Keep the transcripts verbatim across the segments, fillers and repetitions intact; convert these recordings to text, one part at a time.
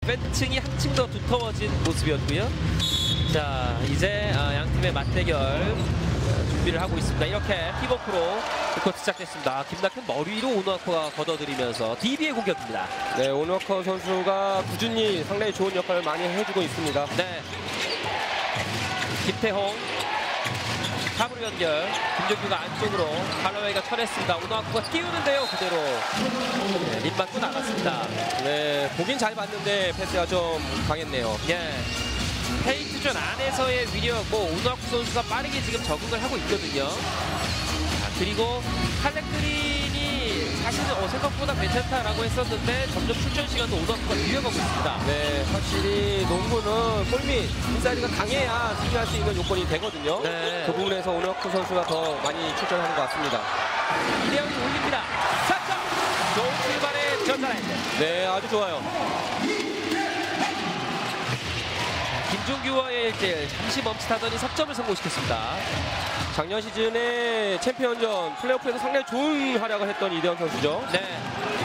팬층이 한층 더 두터워진 모습이었고요. 자, 이제 양 팀의 맞대결 준비를 하고 있습니다. 이렇게 피벗프로 코트 시작됐습니다. 김낙현 머리로 오누아코가 걷어들이면서 디비의 공격입니다. 네, 오누아코 선수가 꾸준히 상당히 좋은 역할을 많이 해주고 있습니다. 네. 김태홍 탑으로 연결. 김종규가 안쪽으로 할로웨이가 쳐냈습니다. 오누아코가 띄우는데요. 그대로 네, 림 맞고 나갔습니다. 네, 보긴 잘 봤는데 패스가 좀 강했네요. 예. 페이트존 안에서의 위력, 뭐 오누아코 선수가 빠르게 지금 적응을 하고 있거든요. 자, 그리고 칼렉그린이 사실은 어, 생각보다 괜찮다라고 했었는데 점점 출전 시간도 오누아코가 늘려가고 있습니다. 네, 확실히 농구는 골밑 인사이드가 강해야 승리할 수 있는 요건이 되거든요. 네. 그 부분에서 오누아코 선수가 더 많이 출전하는 것 같습니다. 이대현이 올립니다. 사 점! 좋은 출발의 전자랜드. 네, 아주 좋아요. 김종규와의 일 대 일 잠시 멈칫하더니 석점을 성공시켰습니다. 작년 시즌에 챔피언전 플레이오프에서 상당히 좋은 활약을 했던 이대현 선수죠. 네.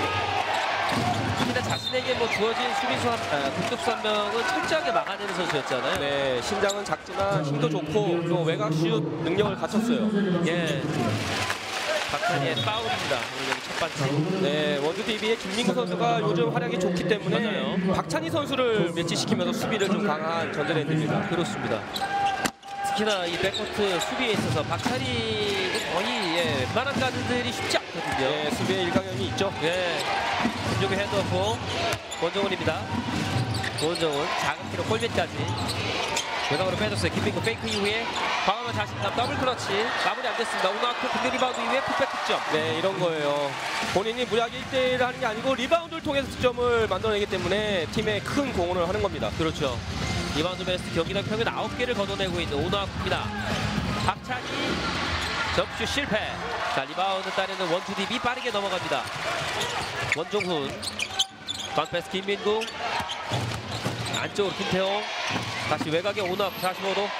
근데 자신에게 뭐 주어진 수비수 한, 아, 공격수 한 명은 철저하게 막아내는 선수였잖아요. 네, 신장은 작지만 힘도 좋고 또 외곽슛 능력을 갖췄어요. 예. 박찬희의 파울입니다. 오늘 여기 첫 번째. 네, 원주디비의 김민구 선수가 요즘 활약이 좋기 때문에 맞아요. 박찬희 선수를 매치시키면서 수비를 좀 강한 전자랜드입니다. 그렇습니다. 특히나 이 백코트 수비에 있어서 박찬희는 거의 예, 웬만한 가드들이 쉽지 않거든요. 네, 수비에 일강형이 있죠. 예. 김종규 핸드오프 원정훈입니다. 원정훈 작은 키로 골밑까지 외곽으로 빼줬어요. 김민구 페이크 이후에 과감한 자신감 더블 클러치 마무리 안 됐습니다. 오누아코 근데 리바운드 이후에 풋백 득점. 네, 이런 거예요. 본인이 무리하게 일 대 일을 하는 게 아니고 리바운드를 통해서 득점을 만들어내기 때문에 팀에 큰 공헌을 하는 겁니다. 그렇죠. 리바운드 베스트 경기당 평균 아홉 개를 걷어내고 있는 오누아코입니다. 박찬희 점프슛 실패. 자, 리바운드 따내는 원투디비 빠르게 넘어갑니다. 원종훈 반패스 김민구 안쪽으로 김태홍 다시 외곽에 오누아코 사십오 도.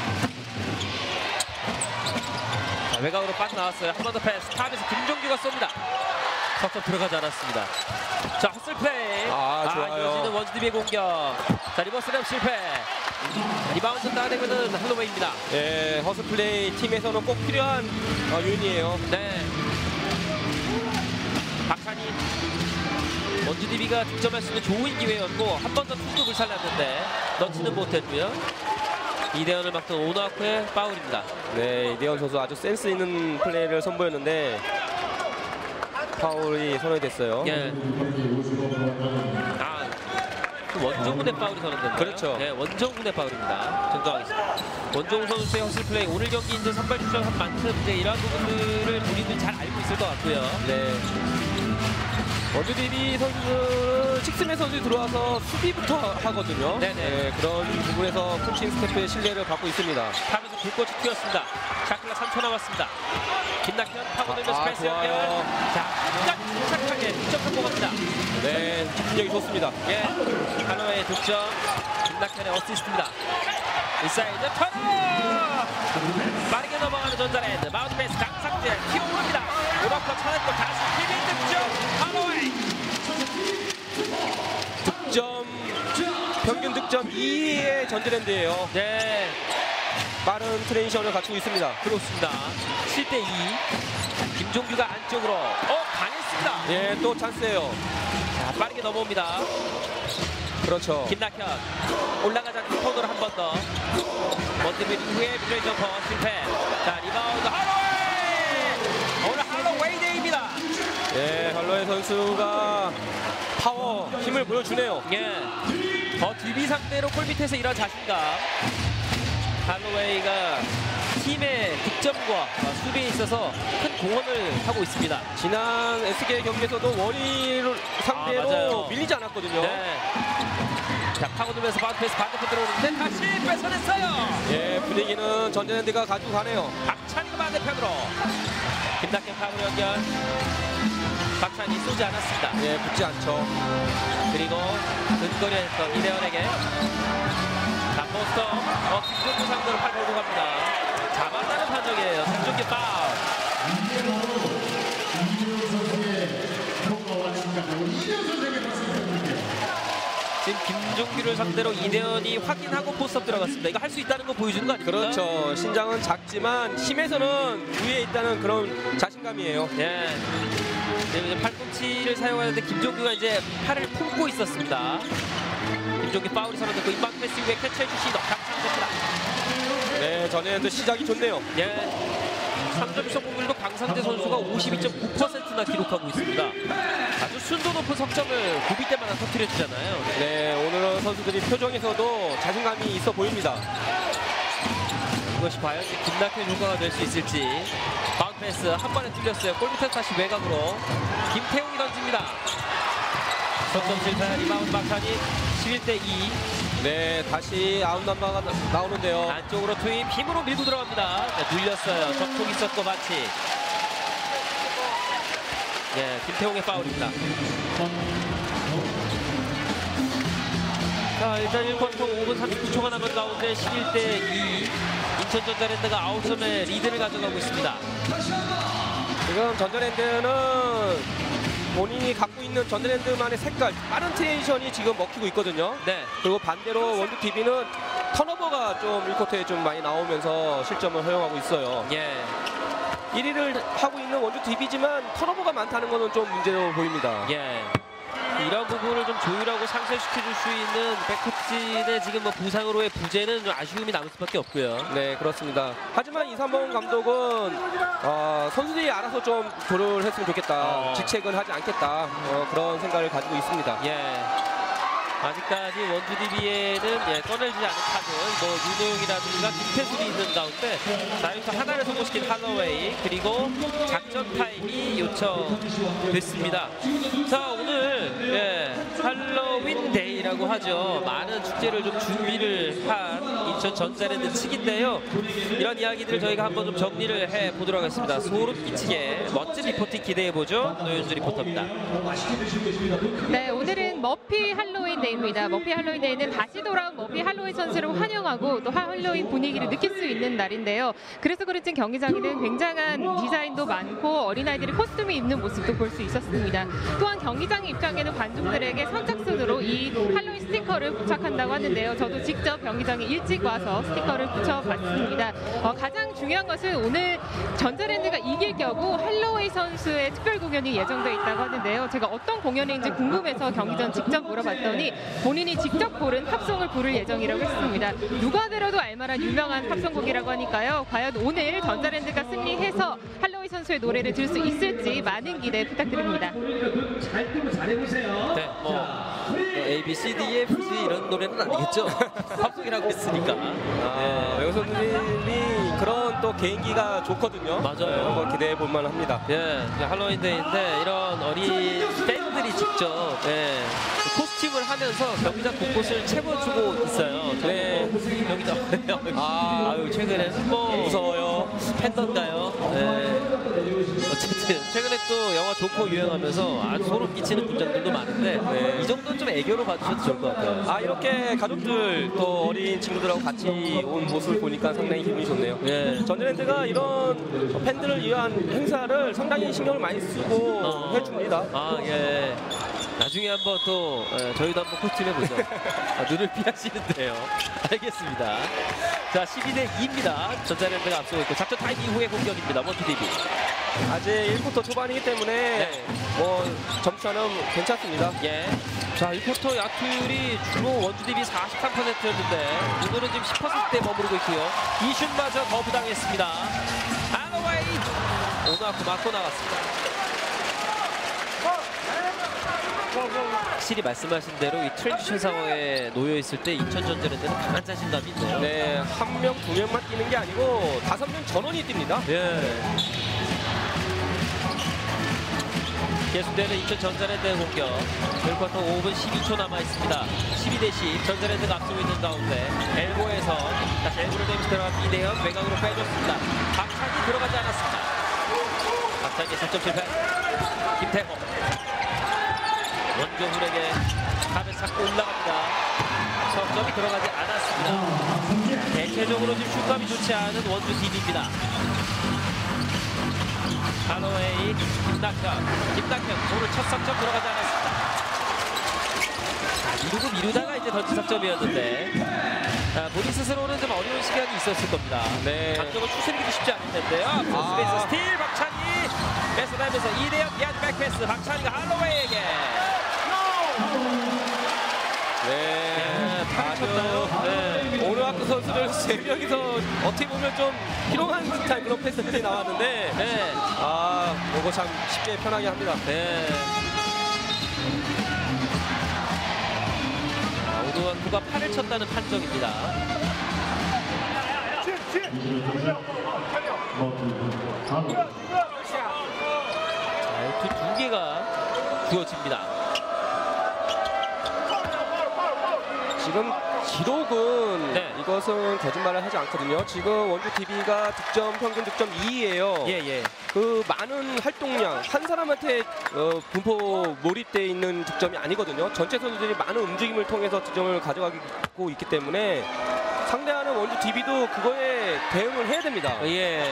자, 외곽으로 빠져나왔어요. 한 번 더 패스 탑에서 김종규가 쏩니다. 석점 들어가지 않았습니다. 자, 헛슬 플레이. 아, 좋아요. 이어지는 원주디비의 공격. 자, 리버스랩 실패. 리바운드 따내고는 할로웨이입니다. 네, 허스 플레이 팀에서는 꼭 필요한 어, 요인이에요. 네. 박찬희. 원주디비가 득점할 수 있는 좋은 기회였고 한 번 더 투수 불살랐는데 넣지는 못했고요. 이대현을 막던 오누아코의 파울입니다. 네, 이대현 선수 아주 센스 있는 플레이를 선보였는데 파울이 선언이 됐어요. 예. 아, 그 원정훈의 파울이 선언됐나요? 그렇죠. 네, 원정훈의 파울입니다. 정정하겠습니다. 원정훈 선수의 허슬 플레이 오늘 경기 이제 선발 출전한 만큼 이제 이러한 부분들을 본인들 잘 알고 있을 것 같고요. 네. 원주디비 선수는 식스맨 선수들이 들어와서 수비부터 하거든요. 네네. 네, 그런 부분에서 코칭 스태프의 신뢰를 받고 있습니다. 탑에서 불꽃이 튀었습니다. 샤클라 삼 초 남았습니다. 김낙현 파고들면서 아, 패스 연결. 좋아요. 자, 끝까지 침착하게 득점 성공합니다. 네, 집중력이 좋습니다. 예, 할로웨이 득점. 김낙현의 어시스트입니다. 인사이드 턴! 빠르게 넘어가는 전자랜드. 마운드 베이스 강상재 튀어오릅니다. 오너커 쳐냈고 다시 비빈 득점. 할로웨이. 득점, 평균 득점 이 위의 전자랜드예요. 네, 빠른 트랜지션을 갖추고 있습니다. 그렇습니다. 칠 대 이. 김종규가 안쪽으로. 어, 강했습니다. 예, 또 찬스예요. 자, 빠르게 넘어옵니다. 그렇죠. 김낙현 올라가자 코너를 한 번 더. 원드빌 이후에 미드레인 점퍼 실패. 자, 리바운드 할로웨이. 오늘 할로웨이 데이입니다. 예, 할로웨이 선수가 파워, 힘을 보여주네요. 예, 더 디비 상대로 골 밑에서 이런 자신감. 할로웨이가 팀의 득점과 수비에 있어서 큰 공헌을 하고 있습니다. 지난 에스케이 경기에서도 원희를 상대로 아, 밀리지 않았거든요. 네. 자, 파고들면서 바운드패스 반대편 들어오는데 다시 뺏어냈어요. 예, 분위기는 전자랜드가 가지고 가네요. 박찬희가 반대편으로. 김낙현 파고 연결. 박찬희 쏘지 않았습니다. 예, 붙지 않죠. 그리고 근거리 했던 이대현에게. 자, 포스터. 어, 김종규 상대로 팔 걸고 갑니다. 잡았다는 판정이에요. 김종규 파울. 지금 김종규를 상대로 이대현이 확인하고 포스업 들어갔습니다. 이거 할 수 있다는 거 보여주는 거 아닙니까? 그렇죠. 신장은 작지만 힘에서는 위에 있다는 그런 자신감이에요. 예. 지금 이제 팔꿈치를 사용하는데 김종규가 이제 팔을 품고 있었습니다. 김종규 파울이 선언됐고 인바운드 패스 이후에 캐치해 주시 박창재입니다. 네, 전에도 시작이 좋네요. 예. 삼 점 성공률도 강상재 선수가 오십이 점 구 퍼센트나 기록하고 있습니다. 아주 순도 높은 석점을 구비 때마다 터뜨려 주잖아요. 네, 오늘은 선수들이 표정에서도 자신감이 있어 보입니다. 이것이 과연 김낙현 효과가 될 수 있을지. 바운드 패스 한 번에 뚫렸어요. 골밑에서 다시 외곽으로 김태웅이 던집니다. 석점 실패. 리바운드 박찬희 십일 대 이. 네, 다시 아웃 넘버가 나오는데요. 안쪽으로 투입 힘으로 밀고 들어갑니다. 네, 눌렸어요. 접촉 있었고 반칙. 예, 김태웅의 파울입니다. 자, 일단 일 쿼터 오 분 삼십구 초가 남은 가운데 십일 대 이. 인천전자랜드가 아홉 점의 리드를 가져가고 있습니다. 지금 전자랜드는 본인이 갖고 있는 전자랜드만의 색깔, 빠른 트랜지션이 지금 먹히고 있거든요. 네. 그리고 반대로 원주 디비는 턴오버가 좀 일 쿼터에 좀 많이 나오면서 실점을 허용하고 있어요. 예. 일 위를 하고 있는 원주 디비지만 턴오버가 많다는 것은 좀 문제로 보입니다. 예. 이런 부분을 좀 조율하고 상쇄시켜줄 수 있는 백코진의 지금 뭐 부상으로의 부재는 좀 아쉬움이 남을 수밖에 없고요. 네, 그렇습니다. 하지만 이삼범 감독은 어, 선수들이 알아서 좀 조율을 했으면 좋겠다. 어. 직책은 하지 않겠다. 어, 그런 생각을 가지고 있습니다. 예. 아직까지 원주 디비에는 예, 꺼내주지 않은 카드, 뭐 윤호영이라든가 김태술이 있는 가운데 자유투 하나를 성공시킨 할로웨이, 그리고 작전 타임이 요청됐습니다. 자, 오늘 예, 할로윈 데이라고 하죠. 많은 축제를 좀 준비를 한 인천 전자랜드 측인데요. 이런 이야기들을 저희가 한번 좀 정리를 해 보도록 하겠습니다. 소름 끼치게 멋진 리포팅 기대해 보죠. 노현주 리포터입니다. 네, 오늘은 머피 할로윈 데이입니다. 머피 할로윈 데이는 다시 돌아온 머피 할로윈 선수를 환영하고 또 할로윈 분위기를 느낄 수 있는 날인데요. 그래서 그런지 경기장에는 굉장한 디자인도 많고 어린아이들이 코스튬을 입는 모습도 볼 수 있었습니다. 또한 경기장 입장에는 관중들에게 선착순으로 이 할로윈 스티커를 부착한다고 하는데요. 저도 직접 경기장에 일찍 와서 스티커를 붙여봤습니다. 어, 가장 중요한 것은 오늘 전자랜드가 이길 경우 할로웨이 선수의 특별 공연이 예정돼 있다고 하는데요. 제가 어떤 공연인지 궁금해서 경기 전 직접 물어봤더니 본인이 직접 고른 팝송을 부를 예정이라고 했습니다. 누가 들어도 알만한 유명한 팝송곡이라고 하니까요. 과연 오늘 전자랜드가 승리해서 할로웨이 선수의 노래를 들을 수 있을지 많은 기대 부탁드립니다. 네, 뭐 A, B, C, D, F, G 이런 노래는 아니겠죠? 팝송이라고 했으니까. 아, 외국 선수들이 그런 또 개인기가 좋거든요. 맞아요. 한번 기대해 볼 만합니다. 예, 할로윈 데이인데 이런 어린 팬들이 직접 예, 코스튬을 하면서 경기장 곳곳을 채워주고 있어요. 네. 경기장. 아, 아유, 최근에는 뭐 무서워요. 팬던가요? 네. 어쨌든 최근에 또 영화 조커 유행하면서 아주 소름 끼치는 분장들도 많은데 네. 이 정도는 좀 애교로 봐주셔도 좋을 것 같아요. 아, 이렇게 가족들 또 어린 친구들하고 같이 온 모습을 보니까 상당히 기분이 좋네요. 예. 전자랜드가 이런 팬들을 위한 행사를 상당히 신경을 많이 쓰고 어. 해줍니다. 아, 예. 나중에 한번 또 예, 저희도 한번 코스튬 해보죠. 아, 눈을 피하시는데요. 알겠습니다. 자, 십이 대 이입니다. 전자랜드가 앞서고 있고 작전 타임 이후의 공격입니다. 원투 디비. 아직 일 쿼터 초반이기 때문에 네. 뭐 점차는 괜찮습니다. 예. 자, 일 쿼터 야투율이 주로 원주 디비 사십삼 퍼센트였는데 오늘은 지금 십 퍼센트대에 머무르고 있고요. 이슛마저 거부당했습니다. 할로웨이 오나쿠 맞고 나갔습니다. 확실히 말씀하신 대로 이 트랜지션 상황에 놓여 있을 때 인천전자랜드는 강한 자신감이 있네요. 네, 한 명, 두 명만 뛰는 게 아니고 다섯 명 전원이 뜁니다. 예. 계속되는 인천전자랜드의 공격. 일 쿼터 오 분 십이 초 남아 있습니다. 십이 대 십 전자랜드가 앞서고 있는 가운데 엘보에서 다시 엘보를 내면서 들어간 이대현 외곽으로 빼줬습니다. 박찬이 들어가지 않았습니다. 박찬이 석점 실패. 김태호 원종훈에게 탑을 잡고 올라갑니다. 석점이 들어가지 않았습니다. 대체적으로 지금 슛감이 좋지 않은 원주 디비입니다. 할로웨이, 김낙현, 김낙현 오늘 첫 석점 들어가지 않았습니다. 미루고 미루다가 이제 던지 석점이었는데 자, 본인 스스로는 좀 어려운 시간이 있었을 겁니다. 네. 감정을 추스리기도 쉽지 않을 텐데요. 앞서 스페이스 아. 스틸 박찬희 뺏어내면서 이 대 영 비하인드 백패스 박찬희가 할로웨이에게 네. 파쳤나요? 네. 오늘 학교 선수들 세 명이서 어떻게 보면 좀 희롱한 듯한 그런 패스들이 나왔는데 네. 아, 이거 참 쉽게 편하게 합니다. 네. 오도학교가 팔을 쳤다는 판정입니다. 자, 두 개가 주어집니다. 지금 기록은 네. 이것은 거짓말을 하지 않거든요. 지금 원주 디비가 득점 평균 득점 이 위예요. 예, 예. 그 많은 활동량 한 사람한테 어, 분포 몰입돼 있는 득점이 아니거든요. 전체 선수들이 많은 움직임을 통해서 득점을 가져가고 있기 때문에 상대하는 원주 디비도 그거에 대응을 해야 됩니다. 예.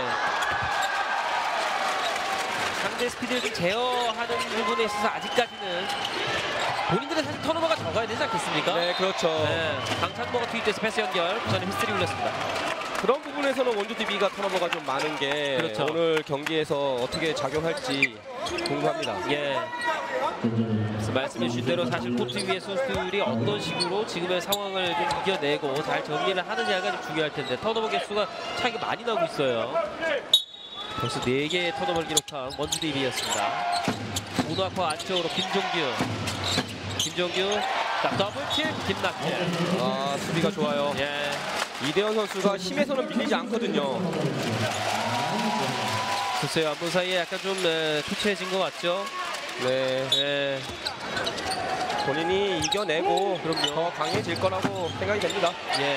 상대 스피드를 좀 제어하는 부분에 있어서 아직까지는 본인들의 사실 턴오버가 적어야 되지 않겠습니까? 네, 그렇죠. 네. 강찬모가 투입돼서 패스 연결, 부산의 휘슬이 울렸습니다. 그런 부분에서는 원주 디비가 턴오버가 좀 많은 게 그렇죠. 오늘 경기에서 어떻게 작용할지 궁금합니다. 예. 그래서 말씀해 주신 대로 사실 코트 위의 선수들이 어떤 식으로 지금의 상황을 좀 이겨내고 잘 정리를 하느냐가 좀 중요할 텐데 턴오버 개수가 차이가 많이 나고 있어요. 벌써 네 개의 턴오버를 기록한 원주 디비였습니다. 오도학과 안쪽으로 김종규. 김종규, 자, 더블킬 김낙길. 아, 수비가 좋아요. 예. 이대현 선수가 힘에서는 밀리지 않거든요. 글쎄요, 안본 사이에 약간 좀 에, 투체해진 것 같죠? 네, 예. 본인이 이겨내고 그럼요. 더 강해질 거라고 생각이 됩니다. 예.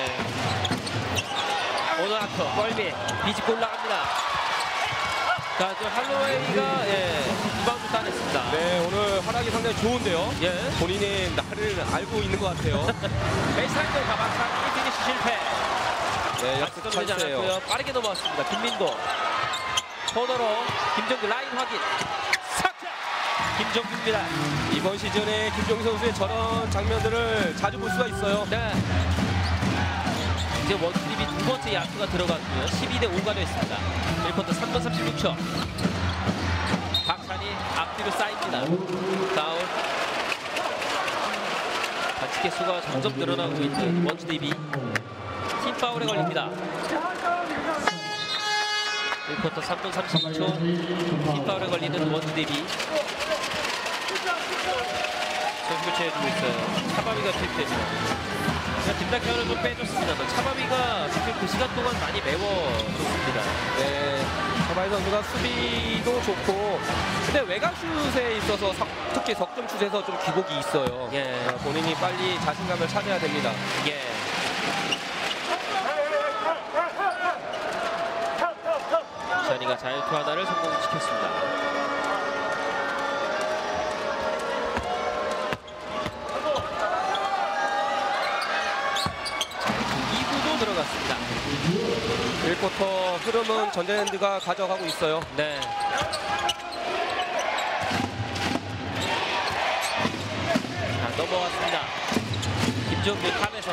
오도학과 멀미 비집고 올라갑니다. 자, 지금 할로웨이가 예, 리바운드 따냈습니다. 네, 오늘 활약이 상당히 좋은데요. 예. 본인이 나를 알고 있는 것 같아요. 베이스라인도 가방상 피니시 실패. 네, 박수 역습 던지지 찬스예요. 않았고요. 빠르게 넘어왔습니다. 김민도. 코너로 김정규 라인 확인. 석점. 김정규입니다. 이번 시즌에 김종희 선수의 저런 장면들을 자주 볼 수가 있어요. 네. 이제 원트립이 두 번째 야투가 들어갔고요. 십이 대 오가 됐습니다. 일 쿼터 삼 분 삼십육 초. 박찬희 앞뒤로 쌓입니다. 파울. 반칙 개수가 점점 늘어나고 있는 원트립이 팀 파울에 걸립니다. 일 쿼터 삼 분 삼십이 초. 팀 파울에 걸리는 원트립이 선수 교체해주고 있어요. 차바비가 투입됩니다. 김낙현을 좀 빼줬습니다. 차바비가 지금 그 시간 동안 많이 메워줬습니다. 네, 차바이 선수가 수비도 좋고, 근데 외곽 슛에 있어서 석- 특히 석점 슛에서 좀 기복이 있어요. 예. 아, 본인이 빨리 자신감을 찾아야 됩니다. 예. 부산이가 자유투 하나를 성공시켰습니다. 이 구도 들어갔습니다. 일 쿼터 흐름은 전자랜드가 가져가고 있어요. 네. 자, 넘어왔습니다. 김종규 탑에서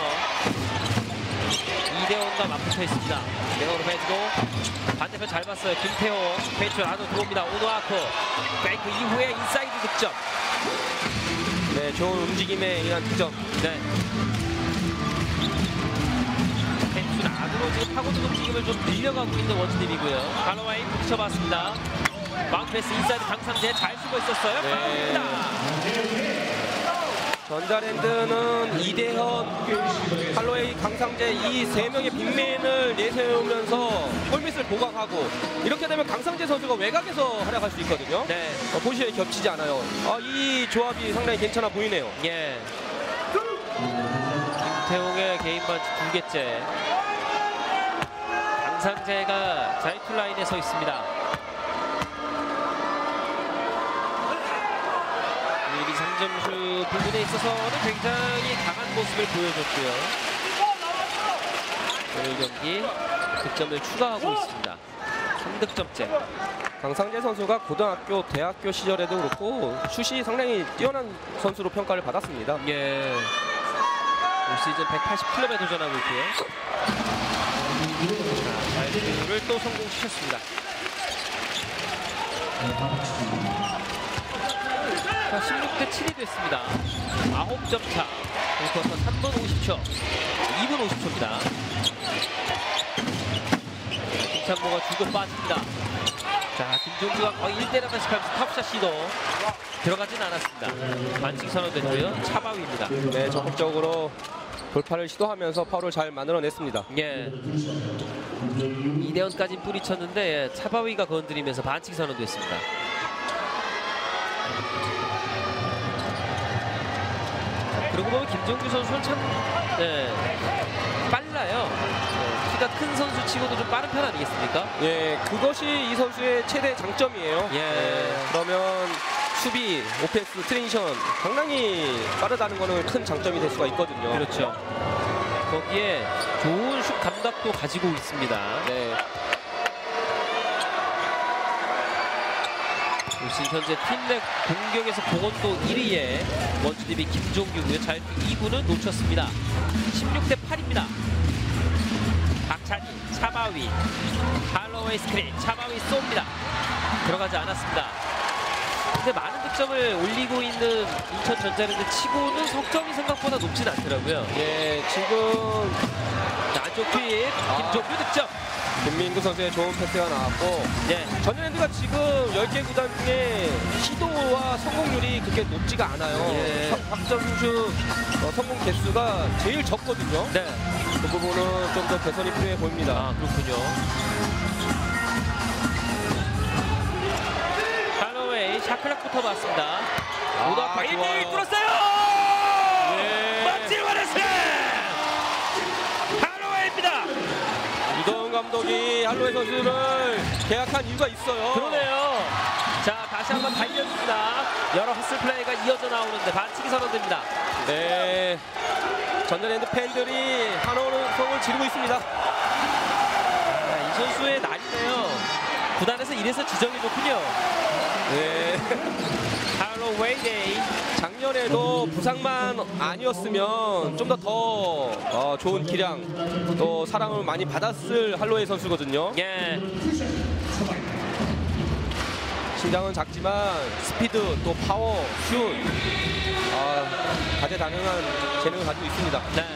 이대원과 맞붙어 있습니다. 대원으로 빼주고 반대편 잘 봤어요. 김태호 페이트 안으로 들어옵니다. 오노아코 페이크 이후에 인사이드 득점. 네, 좋은 움직임에 의한 득점. 네. 페이트 안으로 지금 파고든 움직임을 좀 늘려가고 있는 원스팀이고요. 갈로와이 붙여봤습니다. 마운트패스 인사이드 강상재 잘 쓰고 있었어요. 네. 파울입니다. 전자랜드는 이대현, 할로웨이, 강상재 이 세 명의 빅맨을 내세우면서 골밑을 보강하고, 이렇게 되면 강상재 선수가 외곽에서 활약할 수 있거든요. 네. 어, 포지션이 겹치지 않아요. 아, 이 조합이 상당히 괜찮아 보이네요. 예. 김태웅의 개인 반칙 두 개째. 강상재가 자유투 라인에 서 있습니다. 이 삼 점슛 부분에 있어서는 굉장히 강한 모습을 보여줬고요. 오늘 경기 득점을 추가하고 있습니다. 삼 득점째. 강상재 선수가 고등학교, 대학교 시절에도 그렇고 슛이 상당히 뛰어난 선수로 평가를 받았습니다. 예. 올 시즌 백팔십 클럽에 도전하고 있고요. 자, 자유투를 또 성공시켰습니다. 자, 십육 대 칠이 됐습니다. 아홉 점 차. 쿼터 삼 분 오십 초. 이 분 오십 초입니다. 김창모가 주고 빠집니다. 자, 김종규가 거의 일 대 일 하나씩 하면서 탑샷 시도 들어가진 않았습니다. 반칙 선언됐고요. 차바위입니다. 네, 적극적으로 돌파를 시도하면서 파울을 잘 만들어냈습니다. 예. 이대원까지 뿌리쳤는데 차바위가 건드리면서 반칙 선언됐습니다. 그러고 보면 김종규 선수는 참 네, 빨라요. 네, 키가 큰 선수 치고도 좀 빠른 편 아니겠습니까? 예, 그것이 이 선수의 최대 장점이에요. 예. 네, 그러면 수비, 오펜스, 트랜지션 상당히 빠르다는 거는 큰 장점이 될 수가 있거든요. 그렇죠. 거기에 좋은 슛 감각도 가지고 있습니다. 네. 현재 팀 내 공격에서 공헌도 일 위에 원주디비 김종규고요. 자유투 이 구는 놓쳤습니다. 십육 대 팔입니다. 박찬희, 차바위, 할로웨이 스크린, 차바위 쏩니다. 들어가지 않았습니다. 근데 많은 득점을 올리고 있는 인천전자랜드 치고는 석점이 생각보다 높진 않더라고요. 예, 지금 자, 안쪽 투입, 김종규 득점. 김민구 선수의 좋은 패스가 나왔고, 네. 전자랜드가 지금 열 개 구단 중에 시도와 성공률이 그렇게 높지가 않아요. 예. 확점슛 어, 성공 개수가 제일 적거든요. 네. 그 부분은 좀 더 개선이 필요해 보입니다. 아, 그렇군요. 할로웨이 샤클락부터 봤습니다. 아, 오다 일 대 일 좋아요. 뚫었어요. 예. 멋진 원했어요. 할로웨이입니다. 이동훈 감독이 할로웨이 선수를 계약한 이유가 있어요. 그러네요. 자, 다시 한번 달려줍니다. 여러 헛슬 플레이가 이어져 나오는데 반칙이 선언됩니다. 네, 전자랜드 팬들이 한호성을 지르고 있습니다. 자, 이 선수의 날이네요. 구단에서 이래서 지정이 좋군요. 네. 할로웨이 데이. 작년에도 부상만 아니었으면 좀 더 더 어, 좋은 기량 또 사랑을 많이 받았을 할로웨이 선수거든요. 예. 신장은 작지만 스피드 또 파워, 슛 아, 다재다능한 재능을 가지고 있습니다. 네.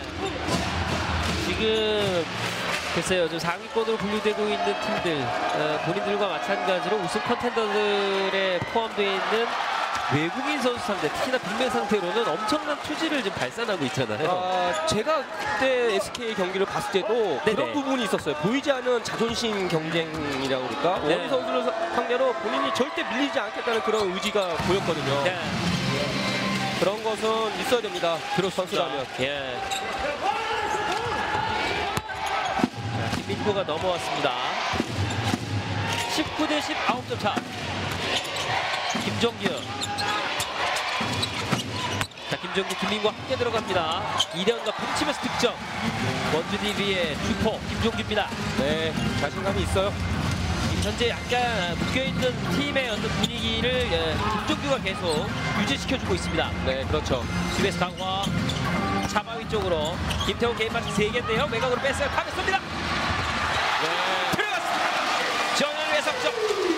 지금 글쎄요, 좀 상위권으로 분류되고 있는 팀들 어, 본인들과 마찬가지로 우승 컨텐더들에 포함되어 있는 외국인 선수 상대, 특히나 빅맨 상태로는 엄청난 투지를 지금 발산하고 있잖아요. 아, 제가 그때 에스케이 경기를 봤을 때도 네네. 그런 부분이 있었어요. 보이지 않는 자존심 경쟁이라고 그럴까? 네. 원희 선수를 사- 상대로 본인이 절대 밀리지 않겠다는 그런 의지가 보였거든요. 네. 그런 것은 있어야 됩니다. 그런 선수라면. 예. 자, 김민구가 넘어왔습니다. 십구 대 십, 아홉 점 차. 김종규. 자, 김종규, 김민구와 함께 들어갑니다. 이대원과 펼치면서 득점. 원주디비의 주포 김종규입니다. 네, 자신감이 있어요. 현재 약간 묶여있는 팀의 어떤 분위기를 예, 김종규가 계속 유지시켜주고 있습니다. 네, 그렇죠. 수비에서 강화. 차바위 쪽으로 김태호 개인 반칙 세 개인데요. 외곽으로 뺐어요. 파괴 쏩니다. 네. 들어갔습니다. 정현우의 석점.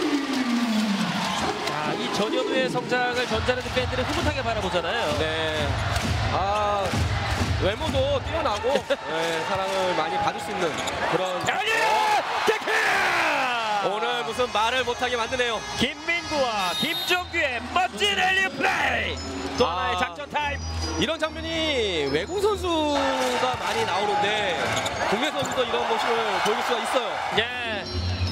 자, 이 전현우의 성장을 전자랜드 팬들은 흐뭇하게 바라보잖아요. 네. 아, 외모도 뛰어나고 네, 사랑을 많이 받을 수 있는 그런. 아니! 데크! 오늘 무슨 말을 못하게 만드네요. 김민구와 김종규의 멋진 랠리 플레이. 또 아. 하나의 작전 타임. 이런 장면이 외국 선수가 많이 나오는데 국내 선수도 이런 모습을 보일 수가 있어요. 예.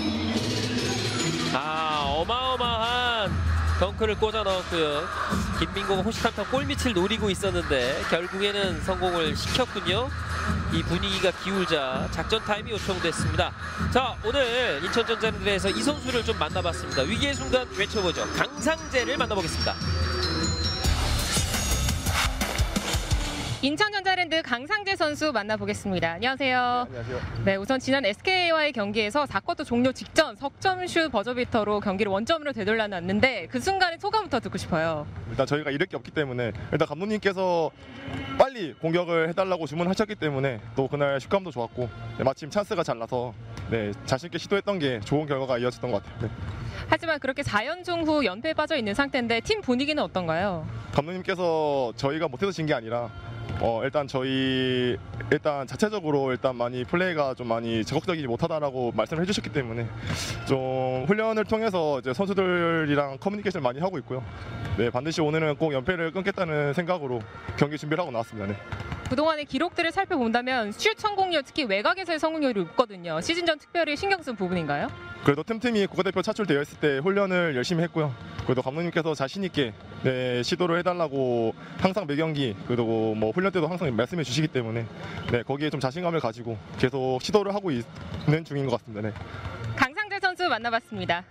아, 어마어마한 덩크를 꽂아 넣었고요. 김민구가 호시탐탐 골밑을 노리고 있었는데 결국에는 성공을 시켰군요. 이 분위기가 기울자 작전 타임이 요청됐습니다. 자, 오늘 인천전자랜드에서 이 선수를 좀 만나봤습니다. 위기의 순간 외쳐보죠. 강상재를 만나보겠습니다. 인천전자랜드 강상재 선수 만나보겠습니다. 안녕하세요. 네, 안녕하세요. 네, 우선 지난 에스케이와의 경기에서 사 쿼터 종료 직전 석점슛 버저비터로 경기를 원점으로 되돌려놨는데 그 순간의 소감부터 듣고 싶어요. 일단 저희가 이럴 게 없기 때문에 일단 감독님께서 빨리 공격을 해달라고 주문하셨기 때문에 또 그날 슛감도 좋았고 네, 마침 찬스가 잘 나서 네, 자신 있게 시도했던 게 좋은 결과가 이어졌던 것 같아요. 네. 하지만 그렇게 사 연승 후 연패에 빠져 있는 상태인데 팀 분위기는 어떤가요? 감독님께서 저희가 못해서 진 게 아니라 어, 일단 저희 일단 자체적으로 일단 많이 플레이가 좀 많이 적극적이지 못하다라고 말씀을 해주셨기 때문에 좀 훈련을 통해서 이제 선수들이랑 커뮤니케이션 많이 하고 있고요. 네, 반드시 오늘은 꼭 연패를 끊겠다는 생각으로 경기 준비를 하고 나왔습니다. 네. 그동안의 기록들을 살펴본다면 슛 성공률, 특히 외곽에서의 성공률이 높거든요. 시즌 전 특별히 신경 쓴 부분인가요? 그래도 틈틈이 국가대표 차출되어 있을 때 훈련을 열심히 했고요. 그래도 감독님께서 자신 있게 네, 시도를 해달라고 항상 매 경기 그리고 뭐 훈련 때도 항상 말씀해 주시기 때문에 네, 거기에 좀 자신감을 가지고 계속 시도를 하고 있는 중인 것 같습니다. 네. 강상재 선수 만나봤습니다.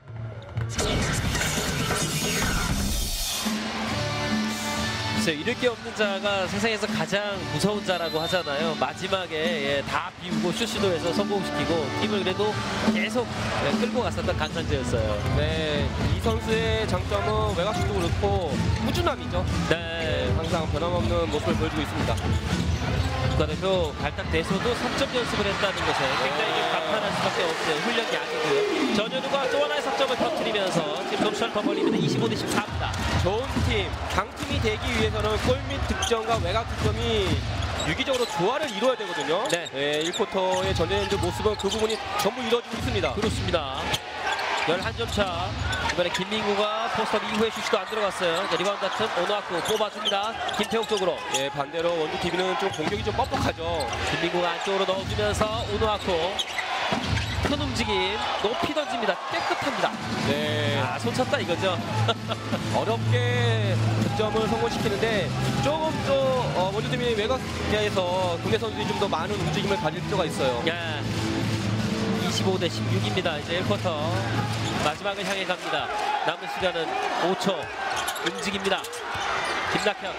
잃을 게 없는 자가 세상에서 가장 무서운 자라고 하잖아요. 마지막에 예, 다 비우고 슛 시도해서 성공시키고 팀을 그래도 계속 예, 끌고 갔었던 강상재였어요. 네, 이 선수의 장점은 외곽슛도 그렇고 꾸준함이죠. 네, 네, 항상 변함없는 모습을 보여주고 있습니다. 국가대표 발탁돼서도 석점 연습을 했다는 것에 굉장히 좀 감탄할 수밖에 없는 훈련이 아니고요. 전현우가 또 하나의 석점을 터뜨리면서 지금 점수를 더 벌립니다. 이십오 대 십사입니다. 좋은 팀, 강팀이 되기 위해서는 골 및 득점과 외곽 득점이 유기적으로 조화를 이루어야 되거든요. 네. 네, 일 쿼터의 전자랜드 모습은 그 부분이 전부 이루어지고 있습니다. 그렇습니다. 열한 점 차. 이번에 김민구가 포스트업 이후에 슛도 안 들어갔어요. 자, 리바운드 같은 오노아쿠 뽑아줍니다. 김태욱 쪽으로. 예, 반대로 원주 티비는 좀 공격이 좀 뻑뻑하죠. 김민구가 안쪽으로 넣어주면서 오노아쿠. 큰 움직임, 높이 던집니다. 깨끗합니다. 네, 아, 손 쳤다 이거죠. 어렵게 득점을 성공시키는데 조금 더 어, 원주 티비 외곽에서 국내 선수들이 좀 더 많은 움직임을 가질 필요가 있어요. 야, 이십오 대 십육입니다. 이제 일 쿼터 마지막을 향해 갑니다. 남은 시간은 오 초. 움직입니다. 김낙현.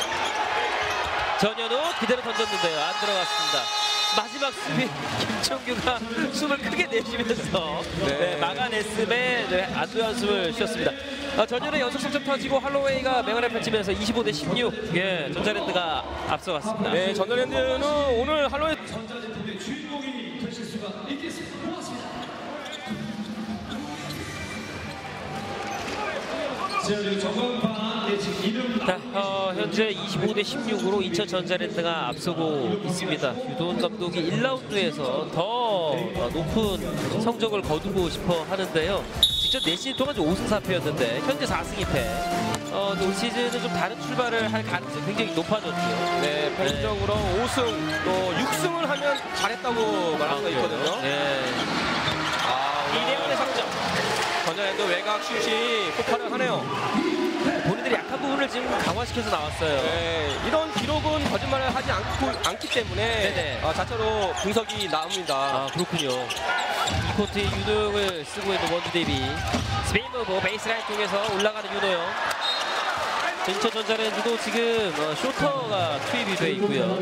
전현우 그대로 던졌는데요. 안 들어갔습니다. 마지막 수비 김청규가 숨을 크게 내쉬면서 네. 네, 막아냈음에 네, 안도현 숨을 쉬었습니다. 아, 전현우의 연속 석점 터지고 할로웨이가 맹활약 펼치면서 이십오 대 십육. 예, 전자랜드가 앞서갔습니다. 네, 전자랜드는 오늘 할로윈 자, 어, 현재 이십오 대 십육으로 인천 전자랜드가 앞서고 있습니다. 유도훈 감독이 일 라운드에서 더 어, 높은 성적을 거두고 싶어 하는데요. 직접 네 시즌 동안 오 승 사 패였는데 현재 사 승 이 패. 어, 올 시즌은 좀 다른 출발을 할 가능성이 굉장히 높아졌죠. 네, 평균적으로 오 승, 또 육 승을 하면 잘했다고 말할 수가 있거든요. 네. 아, 이대원의 석점. 전자랜드 외곽 슛이 폭발을 하네요. 본인들이 약한 부분을 지금 강화시켜서 나왔어요. 네, 이런 기록은 거짓말을 하지 않고, 않기 때문에 네네. 어, 자체로 분석이 나옵니다. 아, 그렇군요. 이 코트의 윤호영을 쓰고 있는 원주 대비. 스페인 무브 베이스라인 쪽에서 올라가는 윤호영. 인천전자랜드도 지금 어, 쇼터가 투입이 되어 있고요.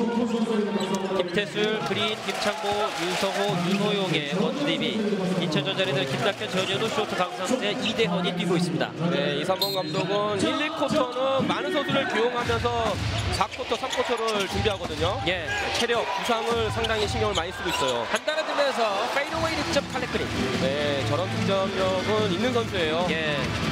김태술, 그린, 김창모, 윤성호, 윤호용의 원주 대비. 인천전자랜드 김낙현, 전현우, 쇼터 강상재, 이대헌이 뛰고 있습니다. 네, 이삼범 감독은 일, 이 쿼터는 많은 선수를 교용하면서 사 쿼터, 삼 쿼터를 준비하거든요. 예, 체력, 부상을 상당히 신경을 많이 쓰고 있어요. 한 달을 들면서 페이드웨이 득점 칼렉그린. 네, 저런 득점력은 있는 선수예요. 예.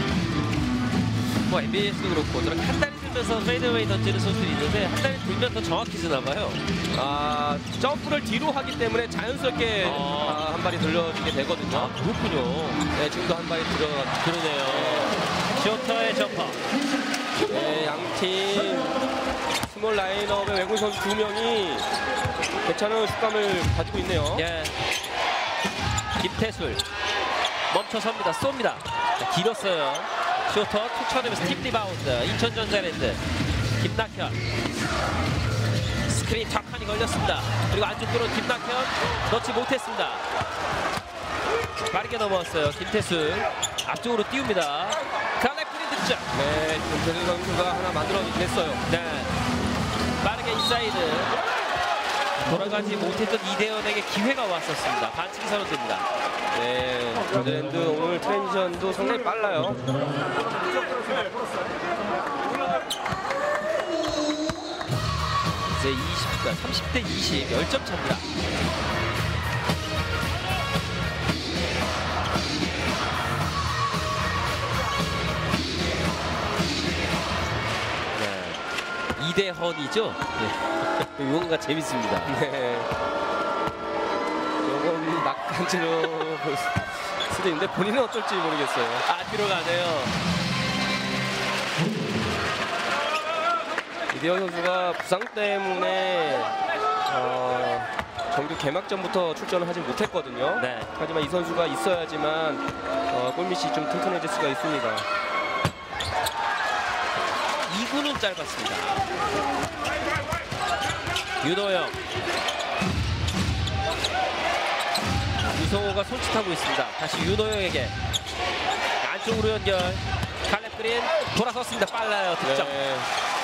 뭐 엔비에이에서도 그렇고 저렇게 한 달이 들면서 페이드웨이 던지는 선수들이 있는데 한 달이 들면 더 정확해지나 봐요. 아, 점프를 뒤로 하기 때문에 자연스럽게 어. 아, 한 발이 들려지게 되거든요. 아, 그렇군요. 네, 지금도 한 발이 들어가. 그러네요. 쇼터의 점퍼. 네, 양팀 스몰 라인업의 외국 선수 두 명이 괜찮은 슛감을 가지고 있네요. 예. 김태술 멈춰섭니다. 쏩니다. 자, 길었어요. 쇼터 툭 쳐내면서 팀 리바운드. 인천전자랜드 김낙현 스크린 탁하니 걸렸습니다. 그리고 안쪽으로 김낙현 넣지 못했습니다. 빠르게 넘어왔어요. 김태술 앞쪽으로 띄웁니다. 칼렉 그린 득점. 네, 김태수 선수가 하나 만들어냈어요. 네. 빠르게 인사이드. 돌아가지 못했던 이대현에게 기회가 왔었습니다. 반칙이 선언됩니다. 네, 뉴질랜드 오늘 트랜지션도 상당히 빨라요. 이제 이십, 삼십 대 이십, 십 점 차입니다. 네, 이대헌이죠? 네. 이건가 재밌습니다. 네. 조금 낙관지로 볼 수도 있는데 본인은 어떨지 모르겠어요. 아, 뒤로 가네요. 이대현 선수가 부상 때문에 어, 정규 개막전부터 출전을 하지 못했거든요. 네. 하지만 이 선수가 있어야지만 어, 골밑이 좀 튼튼해질 수가 있습니다. 이 구는 짧았습니다. 윤호영. 유성호가 손짓하고 있습니다. 다시 윤호영에게 안쪽으로 연결. 칼렙 그린 돌아섰습니다. 빨라요. 득점. 네.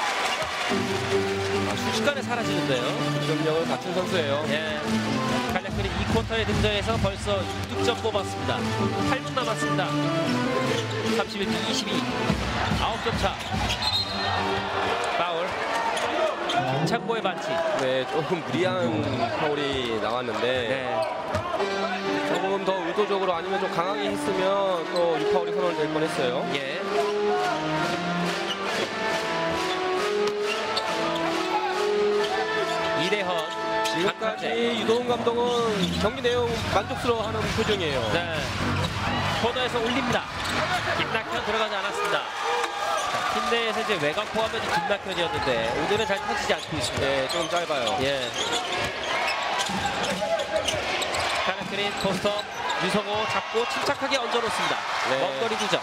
아, 순식간에 사라지는데요. 득점력을 갖춘 선수예요. 예. 칼렙 그린 이 쿼터에 등장해서 벌써 육 득점 뽑았습니다. 팔 분 남았습니다. 삼십일 대 이십이. 아홉 점 차. 파울. 김창고의 반칙. 네, 조금 무리한 파울이 나왔는데 네. 조금 더 의도적으로 아니면 좀 강하게 했으면 또 육 파울이 선언될 뻔했어요. 예. 이대헌. 지금까지 유도훈 감독은 경기 내용 만족스러워하는 표정이에요. 네. 코너에서 올립니다. 김낙현 들어가지 않았습니다. 자, 팀 내에서 이제 외곽 포함은 김낙현이었는데 오늘은 잘 터지지 않고 있습니다. 네, 좀 짧아요. 예. 카나크린 포스터 유성호 잡고 침착하게 얹어놓습니다. 네. 먼거리 두 점.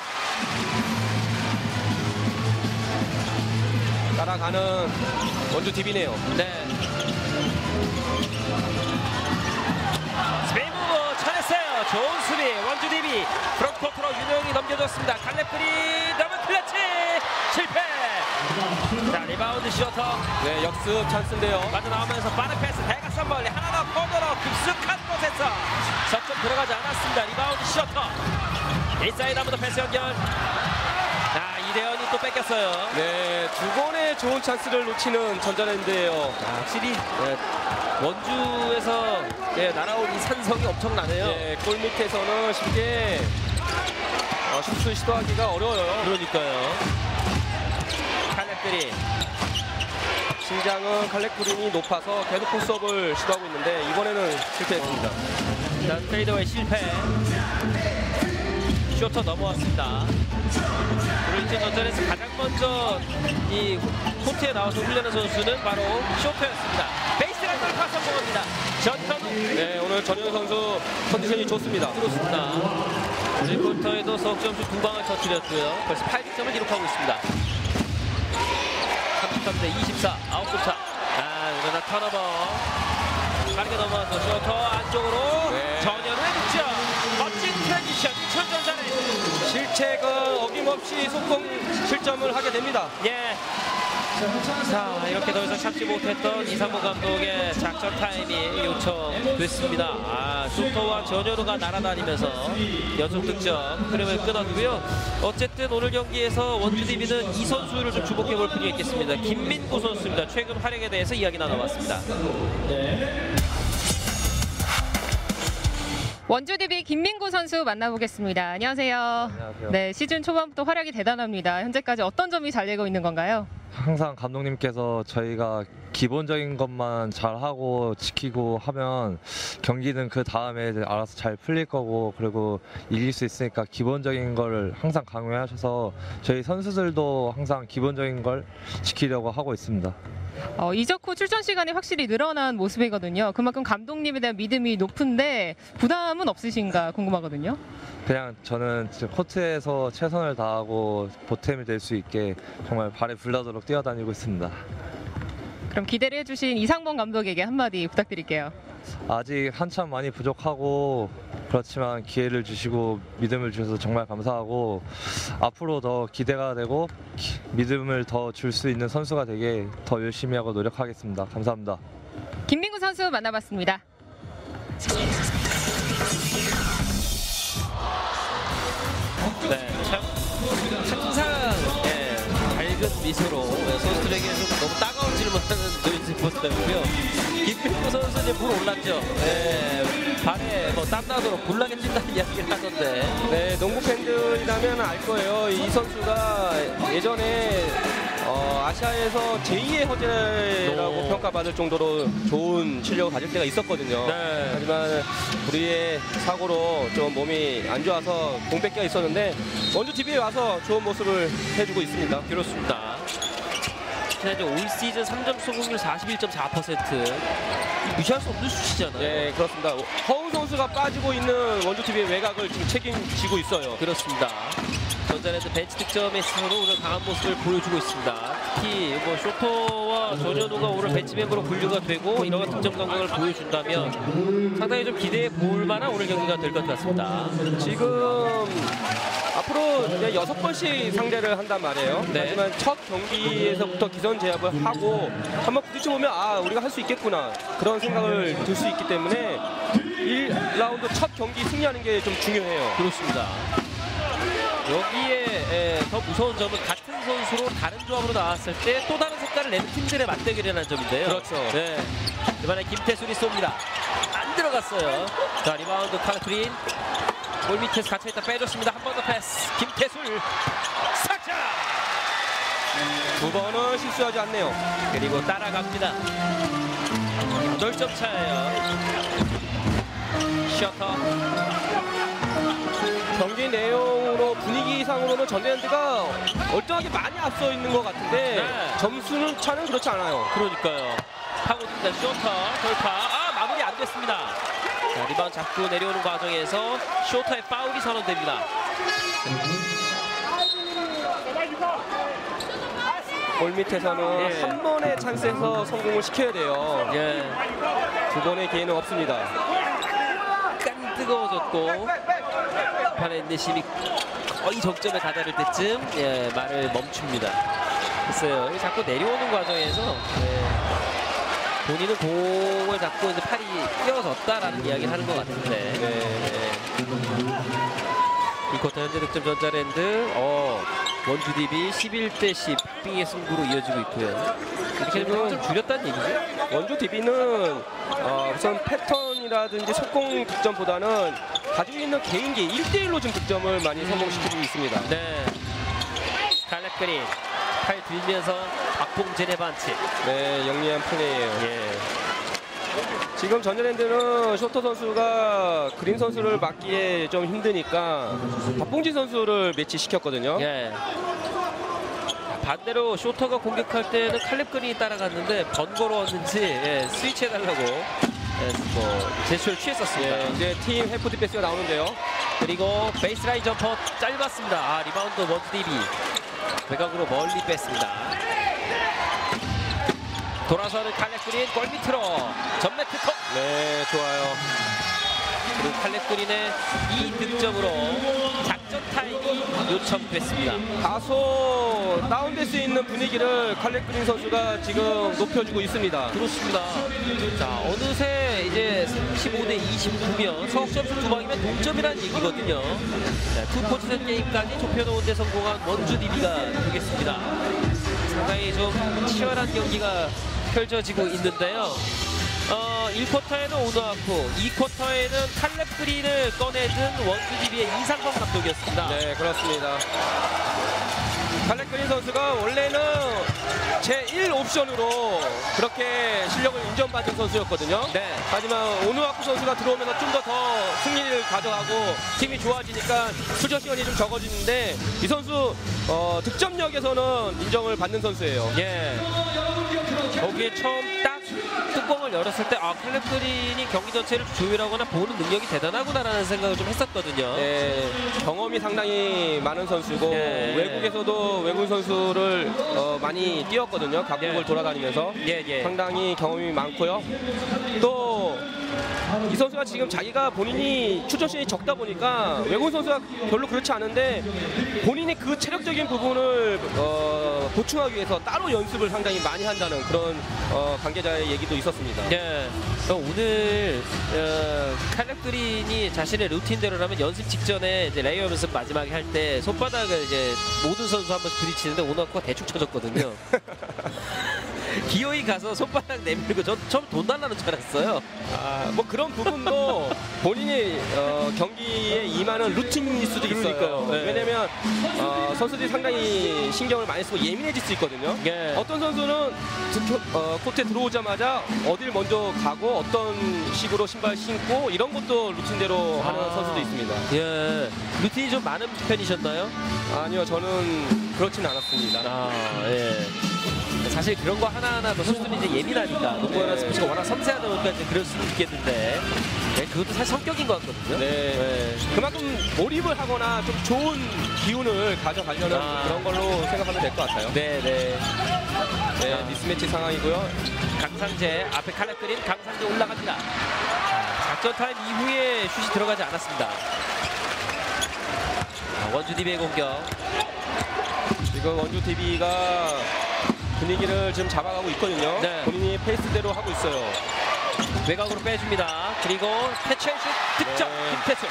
따라가는 원주 디비네요. 네. 스페인 무브 쳐냈어요. 좋은 수비 원주 디비. 프론트코트로 윤호영이 넘겨줬습니다. 칼렙그린 더블 클러치 실패. 자, 리바운드 슈터. 네, 역습 찬스인데요. 빠져나오면서 빠른 패스 대각선 멀리 하나 더 코너로 깊숙한 곳에서 석점 들어가지 않았습니다. 리바운드 슈터. 인사이드 한번 더 패스 연결. 자, 이대현이 또 뺏겼어요. 네, 두 번의 좋은 찬스를 놓치는 전자랜드예요. 자, 확실히 네, 원주에서 네, 날아온 이 산성이 엄청나네요. 네, 골 밑에서는 쉽게 어, 슛을 시도하기가 어려워요. 그러니까요. 칼렙그린. 신장은 칼렉그린이 높아서 계속 포스업을 시도하고 있는데 이번에는 실패했습니다. 자, 페이드웨이 실패. 쇼터 넘어왔습니다. 그리고 이제 전전에서 가장 먼저 이 코트에 나와서 훈련한 선수는 바로 쇼터였습니다. 베이스라인 돌파 성공합니다. 전현우. 네, 오늘 전현 선수 컨디션이 좋습니다. 그렇습니다. 일 쿼터에도 석점슛 두 방을 터뜨렸고요. 벌써 팔 득점을 기록하고 있습니다. 삼십삼 대 이십사, 아홉 점 차. 아, 그러나 턴오버. 빠르게 넘어와서 쇼터 안쪽으로. 네. 전현우의 득점. 멋진 트랜지션. 천전자는. 실책은 어김없이 속공 실점을 하게 됩니다. 예. 자, 이렇게 더 이상 참지 못했던 이상무 감독의 작전 타임이 요청됐습니다. 아, 쇼터와 전현우가 날아다니면서 연속 득점 흐름을 끊었고요. 어쨌든 오늘 경기에서 원주 디비는 이 선수를 좀 주목해 볼 필요가 있겠습니다. 김민구 선수입니다. 최근 활약에 대해서 이야기 나눠봤습니다. 원주 디비 김민구 선수 만나보겠습니다. 안녕하세요. 안녕하세요. 네, 시즌 초반부터 활약이 대단합니다. 현재까지 어떤 점이 잘 되고 있는 건가요? 항상 감독님께서 저희가 기본적인 것만 잘하고 지키고 하면 경기는 그 다음에 이제 알아서 잘 풀릴 거고 그리고 이길 수 있으니까 기본적인 걸 항상 강요하셔서 저희 선수들도 항상 기본적인 걸 지키려고 하고 있습니다. 어, 이적 후 출전 시간이 확실히 늘어난 모습이거든요. 그만큼 감독님에 대한 믿음이 높은데 부담은 없으신가 궁금하거든요. 그냥 저는 진짜 코트에서 최선을 다하고 보탬이 될 수 있게 정말 발에 불나도록 뛰어다니고 있습니다. 그럼 기대를 해주신 이상범 감독에게 한마디 부탁드릴게요. 아직 한참 많이 부족하고 그렇지만 기회를 주시고 믿음을 주셔서 정말 감사하고 앞으로 더 기대가 되고 기, 믿음을 더 줄 수 있는 선수가 되게 더 열심히 하고 노력하겠습니다. 감사합니다. 김민구 선수 만나봤습니다. 네, 참 항상 예, 밝은 미소로 선수들에게서 너무 따가운 질문하는 노인스 포스터고요. 김민구 선수 이제 물 올랐죠. 예, 발에 뭐 땀나도록 불나게 뛴다는 이야기를 하던데. 네, 농구 팬들이라면 알 거예요. 이 선수가 예전에 어, 아시아에서 제이의 허재라고 오. 평가받을 정도로 좋은 실력을 가질 때가 있었거든요. 네. 하지만 불의의 사고로 좀 몸이 안 좋아서 공백기가 있었는데 원주 티비에 와서 좋은 모습을 해주고 있습니다. 그렇습니다. 이제 올 시즌 삼 점 성공률 사십일 점 사 퍼센트. 무시할 수 없는 수치잖아요. 네, 그렇습니다. 허우 선수가 빠지고 있는 원주 티비의 외곽을 지금 책임지고 있어요. 그렇습니다. 전자랜드 벤치 득점에 있어서도 오늘 강한 모습을 보여주고 있습니다. 특히 뭐 쇼터와 전현우가 오늘 벤치 멤버로 분류가 되고 이런 득점 감각을 보여준다면 상당히 좀 기대해 볼 만한 오늘 경기가 될 것 같습니다. 지금 앞으로 이제 여섯 번씩 상대를 한단 말이에요. 네. 하지만 첫 경기에서부터 기선 제압을 하고 한번 부딪혀보면 아 우리가 할 수 있겠구나 그런 생각을 들 수 있기 때문에 일 라운드 첫 경기 승리하는 게 좀 중요해요. 그렇습니다. 여기에 에, 더 무서운 점은 같은 선수로 다른 조합으로 나왔을 때 또 다른 색깔을 내는 팀들의 맞대결이라는 점인데요. 그렇죠. 네. 이번에 김태술이 쏩니다. 안 들어갔어요. 자, 리바운드 칼프린. 골 밑에서 갇혀있다 빼줬습니다. 한 번 더 패스. 김태술. 삭자! 두 번은 실수하지 않네요. 그리고 따라갑니다. 여덟 점 차예요. 셔터. 경기 내용으로 분위기상으로는 전대현드가 얼등하게 많이 앞서 있는 것 같은데 네. 점수는 차는 그렇지 않아요. 그러니까요. 파고듭니다. 쇼터 돌파. 아, 마무리 안 됐습니다. 자, 리바운드 잡고 내려오는 과정에서 쇼터의 파울이 선언됩니다. 골 밑에서는 예. 한 번의 찬스에서 성공을 시켜야 돼요. 예, 두 번의 기회는 없습니다. 약간 뜨거워졌고 판에 내심이 거의 적점에 다다를 때쯤 예, 말을 멈춥니다. 글쎄요, 자꾸 내려오는 과정에서 예, 본인은 공을 잡고 이제 팔이 끼어졌다라는 이야기를 하는 것 같은데. 네. 이 쿼터 현재 득점 전자랜드 어, 원주 디비 십일 대 십 빙의 승부로 이어지고 있고요. 이렇게 되면 좀 줄였다는 얘기죠? 원주 디비는 어, 우선 패턴이라든지 속공 득점보다는 가지고 있는 개인기 일 대 일로 좀 득점을 많이 성공시키고 있습니다. 네. 칼렙 그린 팔 들면서 박봉진의 반칙. 네, 영리한 플레이예요. 예. 지금 전자랜드는 쇼터 선수가 그린 선수를 막기에 좀 힘드니까 박봉진 선수를 매치시켰거든요. 예. 반대로 쇼터가 공격할 때는 칼렙 그린이 따라갔는데 번거로웠는지 예, 스위치해달라고 예, 뭐 제스처를 취했었습니다. 예, 이제 팀 해프 디패스가 나오는데요. 그리고 베이스라인 점퍼 짧았습니다. 아, 리바운드 원주 디비 외곽으로 멀리 뺐습니다. 돌아서는 칼렙 그린 골 밑으로 전매 특허. 네, 좋아요. 그리고 칼렙 그린의 이 득점으로 작전 타임이 요청됐습니다. 다소 다운될 수 있는 분위기를 칼렙 그린 선수가 지금 높여주고 있습니다. 그렇습니다. 자, 어느새 이제 삼십오 대 이십구면 석점수 두 방이면 동점이라는 얘기거든요. 자, 투 포지션 게임까지 좁혀놓은 데 성공한 원주 디비가 되겠습니다. 상당히 좀 치열한 경기가 펼쳐지고 있는데요. 어, 일 쿼터에는 오누아쿠, 이 쿼터에는 칼렙 그린을 꺼내든 원주 디비의 이상범 감독이었습니다. 네, 그렇습니다. 칼렙 그린 선수가 원래는 제일 옵션으로 그렇게 실력을 인정받은 선수였거든요. 네. 하지만 오누아쿠 선수가 들어오면서 좀 더 더 승리를 가져가고 팀이 좋아지니까 출전 시간이 좀 적어지는데 이 선수 어, 득점력에서는 인정을 받는 선수예요. 예. 거기에 처음 딱 뚜껑을 열었을 때 아, 칼렙 그린이 경기 전체를 조율하거나 보는 능력이 대단하구나라는 생각을 좀 했었거든요. 네, 경험이 상당히 많은 선수고 예. 외국에서도 외국 선수를 어, 많이 뛰었거든요. 각국을 예. 돌아다니면서 예, 예. 상당히 경험이 많고요. 또 이 선수가 지금 자기가 본인이 출전신이 적다 보니까 외국 선수가 별로 그렇지 않은데 본인이 그 체력적인 부분을 어, 보충하기 위해서 따로 연습을 상당히 많이 한다는 그런 어, 관계자의 얘기도 있었습니다. 네. 그럼 오늘 어, 칼렙 그린이 자신의 루틴대로라면 연습 직전에 이제 레이어 연습 마지막에 할 때 손바닥을 이제 모든 선수 한 번씩 부딪히는데 오나코가 대충 쳐졌거든요. 기어이 가서 손바닥 내밀고 전 처음 돈 달라는 줄 알았어요. 아, 뭐 그런 부분도 본인이 어, 경기에 임하는 루틴일 수도 있어요. 그러니까요. 네. 왜냐면 어, 선수들이 상당히 신경을 많이 쓰고 예민해질 수 있거든요. 예. 어떤 선수는 드- 어, 코트에 들어오자마자 어딜 먼저 가고 어떤 식으로 신발 신고 이런 것도 루틴대로 하는 아. 선수도 있습니다. 예. 루틴이 좀 많은 편이셨나요? 아니요, 저는 그렇진 않았습니다. 아, 예. 사실 그런 거 하나하나도 선수들이 이제 예민하니까 농구나 네. 스포츠가 워낙 섬세하다 보니까 이제 그럴 수는 있겠는데 네, 그것도 사실 성격인 것 같거든요. 네. 그만큼 몰입을 하거나 좀 좋은 기운을 가져가려는 아. 그런 걸로 생각하면 될 것 같아요. 네, 네. 네, 아. 미스매치 상황이고요. 강상재 앞에 칼렙 그린 강상재 올라갑니다. 작전 타임 이후에 슛이 들어가지 않았습니다. 자, 원주 디비의 공격. 지금 원주 디비가 분위기를 지금 잡아가고 있거든요. 네. 본인이 페이스대로 하고 있어요. 외곽으로 빼줍니다. 그리고 태첸 슛 득점. 네. 김태수.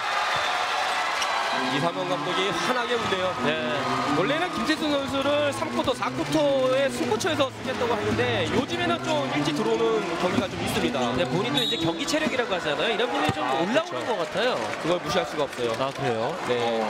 이삼원 감독이 환하게 웃네요. 네. 원래는 김태수 선수를 삼 쿼터, 사 쿼터에 승부처에서 쓰겠다고 하는데 요즘에는 좀 일찍 들어오는 경기가 좀 있습니다. 네, 본인도 이제 경기 체력이라고 하잖아요. 이런 부분이 좀 아, 올라오는 그렇죠. 것 같아요. 그걸 무시할 수가 없어요. 아, 그래요? 네.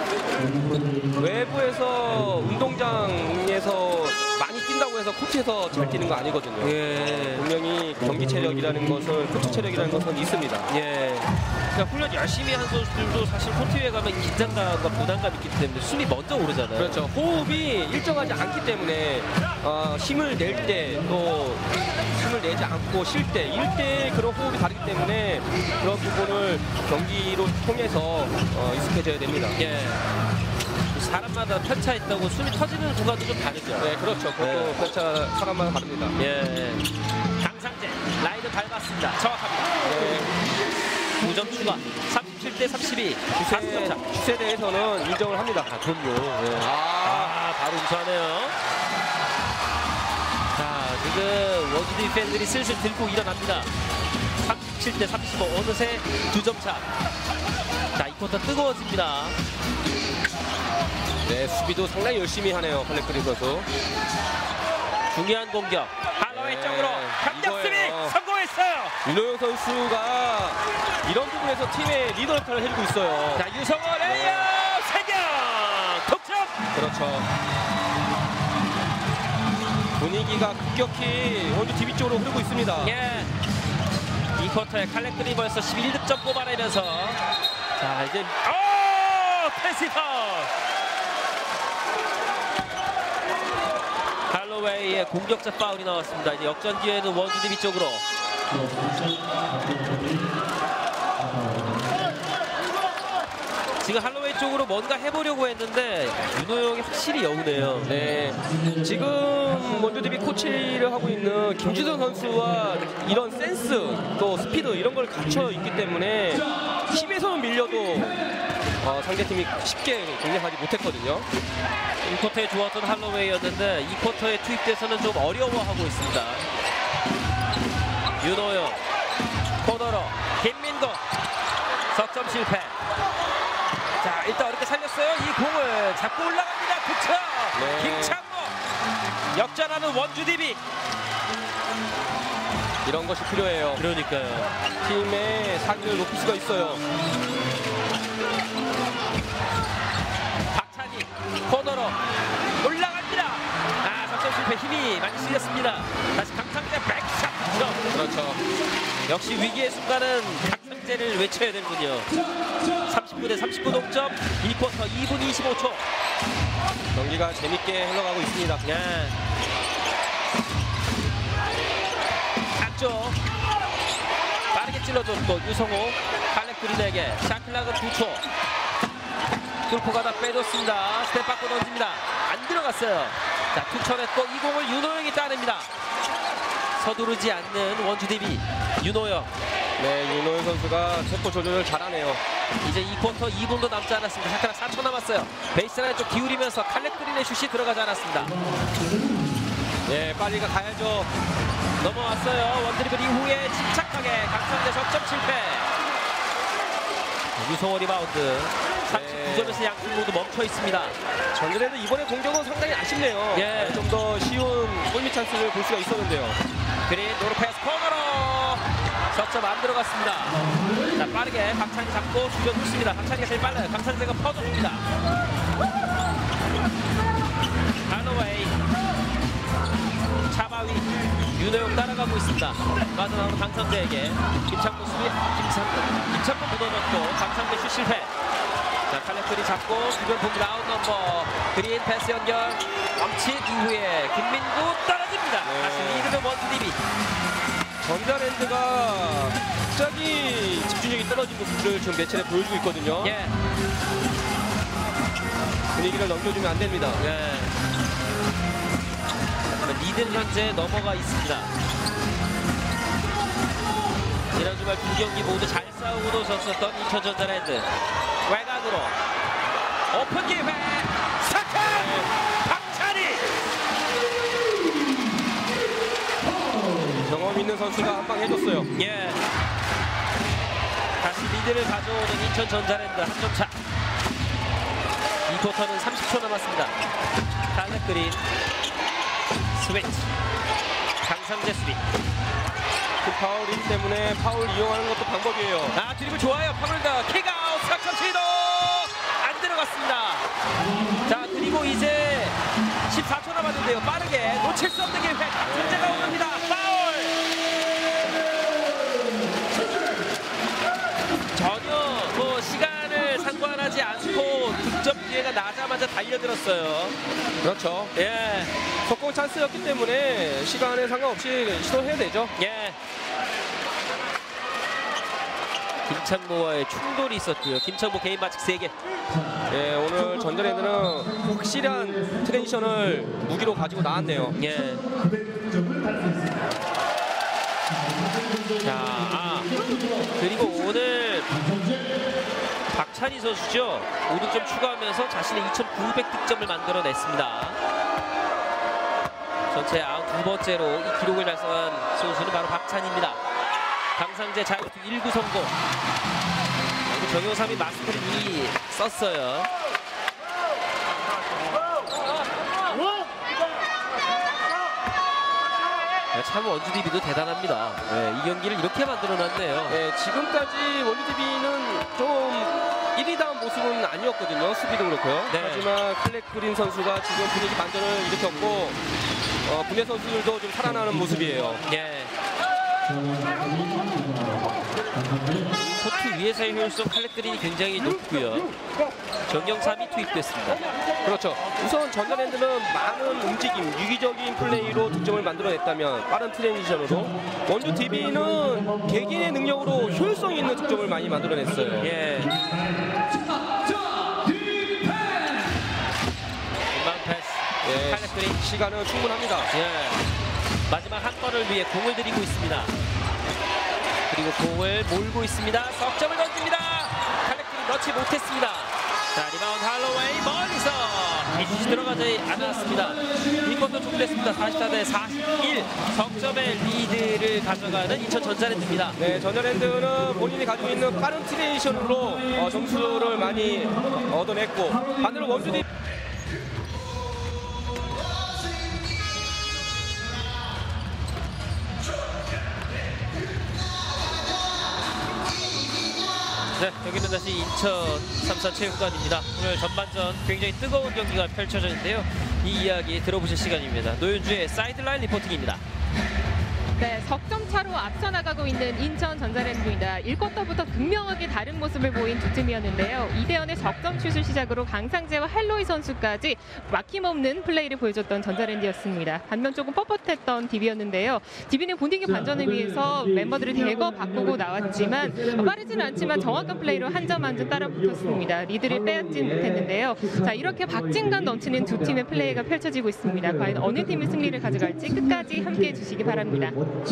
외부에서 운동장에서 많이 뛴다고 해서 코트에서 잘 뛰는 거 아니거든요. 예. 분명히 경기 체력이라는 것은 코트 체력이라는 것은 있습니다. 예. 그러니까 훈련 열심히 한 선수들도 사실 코트에 가면 긴장감과 부담감이 있기 때문에 숨이 먼저 오르잖아요. 그렇죠. 호흡이 일정하지 않기 때문에 어, 힘을 낼 때 또 힘을 내지 않고 쉴 때, 일 때 그런 호흡이 다르기 때문에 그런 부분을 경기로 통해서 어, 익숙해져야 됩니다. 예. 사람마다 편차 있다고 숨이 터지는 구간도 좀 다르죠. 네, 그렇죠. 그것도 네. 편차 사람마다 다릅니다. 예. 강상재 라인을 밟았습니다. 정확합니다. 네. 구 점 추가. 삼십칠 대 삼십이. 다섯 점 차. 슛에 대해서는 인정을 합니다. 아, 그럼요. 예. 아, 아, 바로 우수하네요. 자, 지금 원주디 팬들이 슬슬 들고 일어납니다. 삼십칠 대 삼십오. 어느새 두 점 차. 자, 이 쿼터 뜨거워집니다. 네, 수비도 상당히 열심히 하네요. 칼렉그린 선수. 중요한 공격. 할로웨이 네, 쪽으로 강력 수비 이거예요. 성공했어요. 윤호영 선수가 이런 부분에서 팀의 리더 역할을 해주고 있어요. 자, 유성원 레이어 세경 득점. 그렇죠. 분위기가 급격히 원주 디비 쪽으로 흐르고 있습니다. 예. 이 쿼터에 칼렉 그린 벌써 십일 득점 뽑아내면서 자, 이제 오! 패스 파울. 할로웨이의 공격자 파울이 나왔습니다. 이제 역전 기회는 원주 디비 쪽으로. 지금 할로웨이 쪽으로 뭔가 해보려고 했는데 윤호영이 확실히 여우네요. 네, 지금 원주 디비 코치를 하고 있는 김주선 선수와 이런 센스 또 스피드 이런 걸 갖춰 있기 때문에 힘에서는 밀려도 어, 상대팀이 쉽게 공략하지 못했거든요. 일 쿼터에 좋았던 할로웨이였는데 이 쿼터에 투입돼서는 좀 어려워하고 있습니다. 윤호영 코너로 김민도 석점 실패. 자, 일단 어렵게 살렸어요. 이 공을 잡고 올라갑니다. 득점. 네. 김창모 역전하는 원주 디비. 이런 것이 필요해요. 그러니까요. 팀의 사기를 높일 수가 있어요. 박찬희 코너로 올라갑니다. 아, 석점 실패 힘이 많이 실렸습니다. 다시 강상재 백샷 득점. 그렇죠. 역시 위기의 순간은 강상재를 외쳐야 되는군요. 삼십구 대 삼십구 동점. 이 쿼터 이 분 이십오 초. 경기가 재밌게 흘러가고 있습니다. 예. 왼쪽 빠르게 찔러줬고 유성호 칼렉 그린에게 샤클락은 두 초 뚫고 가다 빼줬습니다. 스텝 받고 던집니다. 안 들어갔어요. 자, 투철했고 이 공을 윤호영이 따냅니다. 서두르지 않는 원주 디비 윤호영. 네, 윤호영 선수가 템포 조절을 잘하네요. 이제 이 쿼터 이 분도 남지 않았습니다. 샤클락 사 초 남았어요. 베이스라인 쪽 기울이면서 칼렉 그린의 슛이 들어가지 않았습니다. 네, 빨리가 가야죠. 넘어왔어요. 원드리블 이후에 침착하게 강성재 석점 실패. 유성호 리바운드. 삼십구 점에서 양팀 모두 멈춰 있습니다. 전전에도 이번에 공격은 상당히 아쉽네요. 예. 좀 더 쉬운 골밑 찬스를 볼 수가 있었는데요. 그린 노르패스 코너로 석점 안 들어갔습니다. 자, 빠르게 박찬희 잡고 주변 훑습니다. 박찬희가 제일 빨라요. 강상재가 퍼줍니다. 할로웨이 차바위 윤호영 따라가고 있습니다. 빠져나오는 강상재에게 김창모 수비 김창모 김창모 묻어줬고 강상재 슛 실패. 자, 칼렉트리 잡고 주변 보기 라운 넘버 그린 패스 연결 멈칫 이후에 김민구 떨어집니다. 네. 다시 리드는 원주 디비. 전자랜드가 갑자기 집중력이 떨어진 모습을 지금 몇 차례 보여주고 있거든요. 예. 분위기를 넘겨주면 안 됩니다. 예. 리드는 현재 넘어가 있습니다. 지난 주말 두 경기 모두 잘 싸우고 졌었던 인천 전자랜드. 외곽으로 오픈 기회 사카 박찬희. 경험 있는 선수가 한 방 해줬어요. 예. 다시 리드를 가져오는 인천 전자랜드 한 점 차. 이 쿼터는 삼십 초 남았습니다. 칼렉 그린 스위치 강상재 수비. 그 파울이기 때문에 파울 이용하는 것도 방법이에요. 아, 드리블 좋아요. 파울다 킥아웃 석점 시도 안 들어갔습니다. 자, 그리고 이제 십사 초 남았는데요. 빠르게 놓칠 수 없는 기회. 강상재가 오릅니다. 파울. 전혀 뭐 시간을 상관하지 않고 득점 기회가 나자마자 달려들었어요. 그렇죠. 예. 속공 찬스였기 때문에 시간에 상관없이 시도해야 되죠. 예. 김창모와의 충돌이 있었고요. 김창모 개인 반칙 세 개. 예, 오늘 전자랜드는 확실한 트랜지션을 무기로 가지고 나왔네요. 예. 자, 아, 그리고 오늘 박찬희 선수죠. 오 득점 추가하면서 자신의 이천구백 득점을 만들어냈습니다. 전체 구십이 번째로 이 기록을 달성한 선수는 바로 박찬희입니다. 강상재 자유투 일 구 성공. 정효삼이 마스크를 이미 썼어요. 참 원주 디비도 대단합니다. 네, 이 경기를 이렇게 만들어놨네요. 예, 지금까지 원주디비는 좀 일 위다운 모습은 아니었거든요. 수비도 그렇고요. 네. 하지만 칼렉 그린 선수가 지금 분위기 반전을 일으켰고 어, 분야 선수들도 좀 살아나는 모습이에요. 예. 코트 위에서의 효율성 칼렉그린이 굉장히 높고요. 정경삼이 투입됐습니다. 그렇죠. 우선 전자랜드는 많은 움직임, 유기적인 플레이로 득점을 만들어냈다면 빠른 트랜지션으로 원주 디비는 개개인의 능력으로 효율성 있는 득점을 많이 만들어냈어요. 예. 인바운드 패스. 예, 칼렉그린. 시간은 충분합니다. 예. 마지막 한 번을 위해 공을 들이고 있습니다. 그리고 공을 몰고 있습니다. 석점을 던집니다. 칼렉그린 넣지 못했습니다. 자, 리바운드 할로웨이 멀리서 이 슛이 들어가지 않았습니다. 이 쿼터 종료됐습니다. 사십사 대 사십일. 석점의 리드를 가져가는 인천 전자랜드입니다. 네, 전자랜드는 본인이 가지고 있는 빠른 트랜지션으로 어, 점수를 많이 얻어냈고 반대로 원주 디비 네, 여기는 다시 인천 삼산 체육관입니다. 오늘 전반전 굉장히 뜨거운 경기가 펼쳐져 있는데요. 이 이야기 들어보실 시간입니다. 노윤주의 사이드라인 리포팅입니다. 네, 석점 차로 앞서 나가고 있는 인천 전자랜드입니다. 일 쿼터부터 극명하게 다른 모습을 보인 두 팀이었는데요. 이대현의 석점 슛을 시작으로 강상재와 할로이 선수까지 막힘없는 플레이를 보여줬던 전자랜드였습니다. 반면 조금 뻣뻣했던 디비였는데요. 디비는 분위기 반전을 위해서 멤버들을 대거 바꾸고 나왔지만 빠르지는 않지만 정확한 플레이로 한 점 한 점 따라 붙었습니다. 리드를 빼앗진 못했는데요. 자, 이렇게 박진감 넘치는 두 팀의 플레이가 펼쳐지고 있습니다. 과연 어느 팀이 승리를 가져갈지 끝까지 함께해 주시기 바랍니다.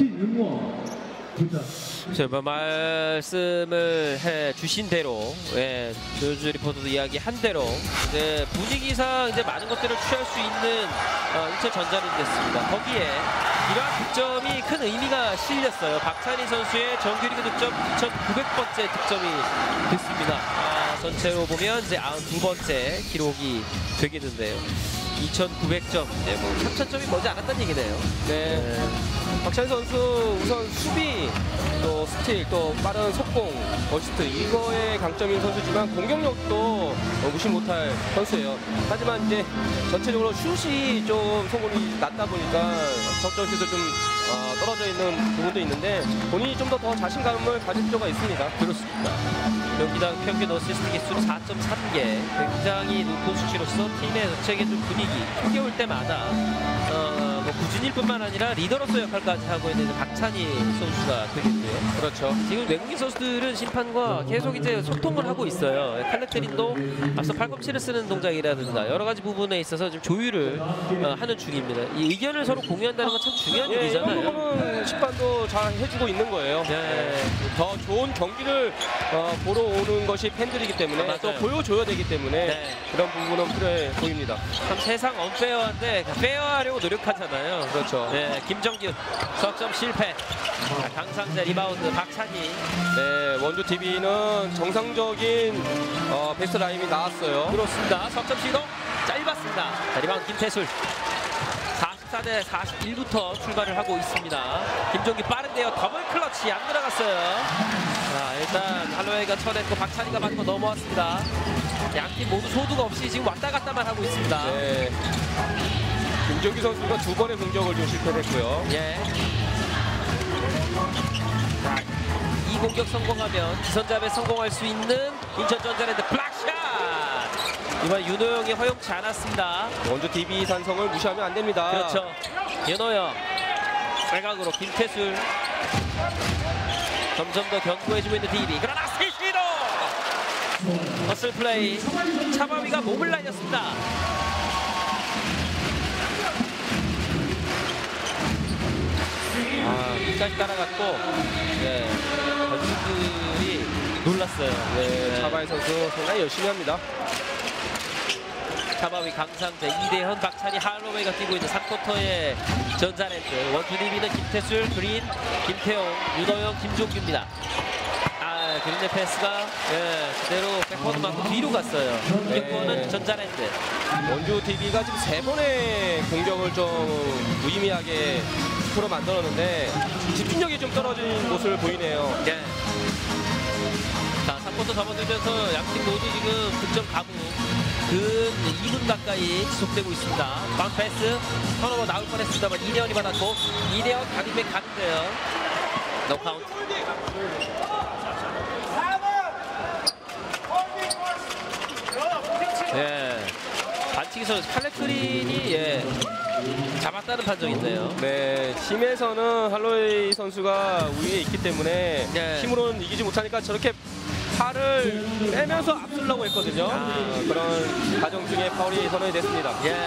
제가 말씀을 해 주신 대로, 예, 조주 리포터도 이야기한 대로 이제 분위기상 이제 많은 것들을 취할 수 있는 어, 인천 전자랜드였습니다. 거기에 이러한 득점이 큰 의미가 실렸어요. 박찬희 선수의 정규리그 득점 이천구백 번째 득점이 됐습니다. 아, 전체로 보면 이제 구십이 번째 기록이 되겠는데요. 이천구백 점, 네, 뭐 삼천 점이 머지 않았다는 얘기네요. 네. 네. 박찬희 선수 우선 수비, 또 스틸, 또 빠른 속공, 어시스트 이거에 강점인 선수지만 공격력도 무시 못할 선수예요. 하지만 이제 전체적으로 슛이 좀 소문이 났다 보니까 석점 슛을 좀 어, 떨어져 있는 부분도 있는데 본인이 좀 더 더 자신감을 가질 필요가 있습니다. 그렇습니다. 경기당 평균 어시스트 개수는 사 점 삼 개, 굉장히 높은 수치로서 팀의 전체적인 분위기, 힘겨울 때마다 어, 뭐 구진일 뿐만 아니라 리더로서 역할까지 하고 있는 박찬희 선수가 되겠고요. 그렇죠. 지금 외국인 선수들은 심판과 계속 이제 소통을 하고 있어요. 칼레트린도 앞서 팔꿈치를 쓰는 동작이라든가 여러 가지 부분에 있어서 지금 조율을 어, 하는 중입니다. 이 의견을 서로 공유한다는 건 참 중요한 예, 이런 일이잖아요. 부분은 심판도 잘 해주고 있는 거예요. 네. 더 좋은 경기를 어, 보러 오는 것이 팬들이기 때문에 맞아요. 또 보여줘야 되기 때문에 네. 그런 부분은 필요해 보입니다. 참 세상 언페어한데 페어하려고 노력하잖아요. 그렇죠. 네, 김정균 석점 실패. 자, 강상재 리바운드 박찬희. 네, 원주 티비는 정상적인 어, 베스트 라인이 나왔어요. 그렇습니다. 석점 시도 짧았습니다. 자, 리바운드 김태술. 사십사 대 사십일부터 출발을 하고 있습니다. 김종기 빠른데요. 더블 클러치 안 들어갔어요. 자, 일단 할로웨이가 쳐냈고 박찬희가 맞고 넘어왔습니다. 양팀 모두 소두가 없이 지금 왔다 갔다만 하고 있습니다. 네. 김정기 선수가 두 번의 공격을 좀 실패했고요. 예. 자, 이 공격 성공하면 기선잡에 성공할 수 있는 인천전자랜드 블락샷. 이번 윤호영이 허용치 않았습니다. 원주 티비 산성을 무시하면 안 됩니다. 그렇죠. 윤호영 외곽으로 김태술. 점점 더 견고해지고 있는 디비. 그러나 스시도 허슬 플레이. 차바위가 몸을 날렸습니다. 아, 끝까지 따라갔고, 네, 선수들이 놀랐어요. 네, 차바이 선수 상당히 열심히 합니다. 차바위, 강상재, 이대현, 박찬희, 할로웨이가 뛰고 있는 삼 쿼터의 전자랜드. 원투 디비는 김태술, 그린, 김태용, 윤호영, 김종규입니다. 아, 그린의 패스가 예, 그대로 백퍼드 맞고 뒤로 갔어요. 공격권은 네. 전자랜드. 원주 티비가 지금 세 번의 공격을 좀 무의미하게 스코어 만들었는데 집중력이 좀 떨어진 모습을 보이네요. 예. 자, 삼 쿼터 접어들면서 양팀 모두 지금 득점 가부 근 이 분 가까이 지속되고 있습니다. 바운드 패스, 턴오버 나올 뻔했습니다만 이대현이 받았고 이대현 가림백 가는데요. 노 카운트. 예. 반칙이 선수 칼레크린이 예. 잡았다는 판정인데요. 네, 팀에서는 할로웨이 선수가 우위에 있기 때문에 네. 힘으로는 이기지 못하니까 저렇게 팔을 빼면서 앞서려고 했거든요. 아. 어, 그런 과정 중에 파울이 선언이 됐습니다. 예.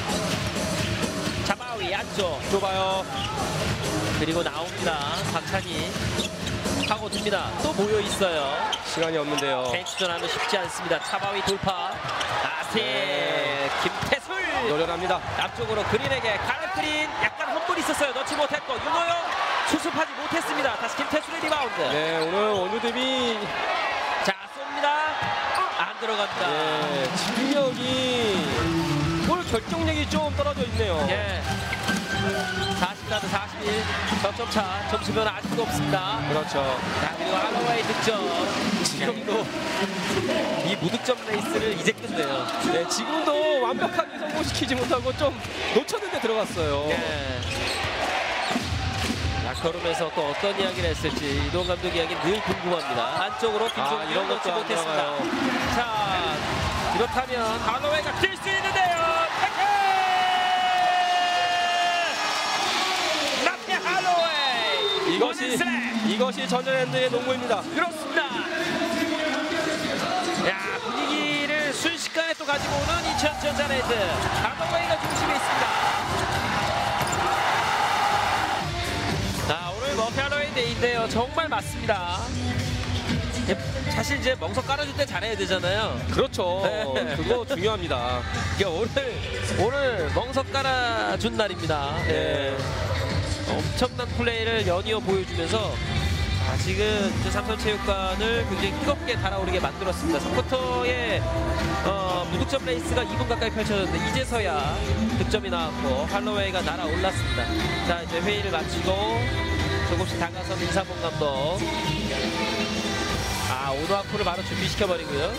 차바위 안쪽 좁아요. 그리고 나옵니다. 박찬희 파고듭니다. 또 모여 있어요. 시간이 없는데요. 벤치전하면 쉽지 않습니다. 차바위 돌파. 아스 네. 김태술 노련합니다. 앞쪽으로 그린에게 칼레크린 약간 헛불이 있었어요. 넣지 못했고 윤호영 수습하지 못했습니다. 다시 김태술의 리바운드. 네, 오늘 원주 대비 자, 쏩니다. 안 들어갑니다. 네, 집중력이 골 결정력이 좀 떨어져 있네요. 예. 사십사 대 사십일 점점 차 점수 변화 아직도 없습니다. 그렇죠. 자, 그리고 할로웨이 득점. 지금도 이 무득점 레이스를 이제 끝내요. 네, 지금도 완벽하게 성공시키지 못하고 좀 놓쳤는데 들어갔어요. 예. 라커룸에서 또 어떤 이야기를 했을지 이동 감독 이야기 늘 궁금합니다. 안쪽으로 김종규 아, 이런 놓지 것도 안 못했습니다. 들어가요. 자, 이렇다면 할로웨이가 뛸 수 있는데요. 태클! 나피 할로웨이! 이것이 원앤슬램! 이것이 전자랜드의 농구입니다. 그렇습니다. 야, 분위기를 순식간에 또 가지고 오는 인천 전자랜드. 할로웨이가 중심에 있습니다. 자, 오늘 머피 할로웨이 데이인데요. 정말 맞습니다. 사실 이제 멍석 깔아줄 때 잘해야 되잖아요. 그렇죠. 네. 그거 중요합니다. 이게 오늘 오늘 멍석 깔아준 날입니다. 네. 엄청난 플레이를 연이어 보여주면서 아직은 이제 삼성체육관을 굉장히 뜨겁게 달아오르게 만들었습니다. 삼 쿼터에 어, 무득점 레이스가 이 분 가까이 펼쳐졌는데 이제서야 득점이 나왔고 할로웨이가 날아올랐습니다. 자, 이제 회의를 마치고 조금씩 다가선 이상봉 감독. 아, 오노아쿠를 바로 준비시켜버리고요.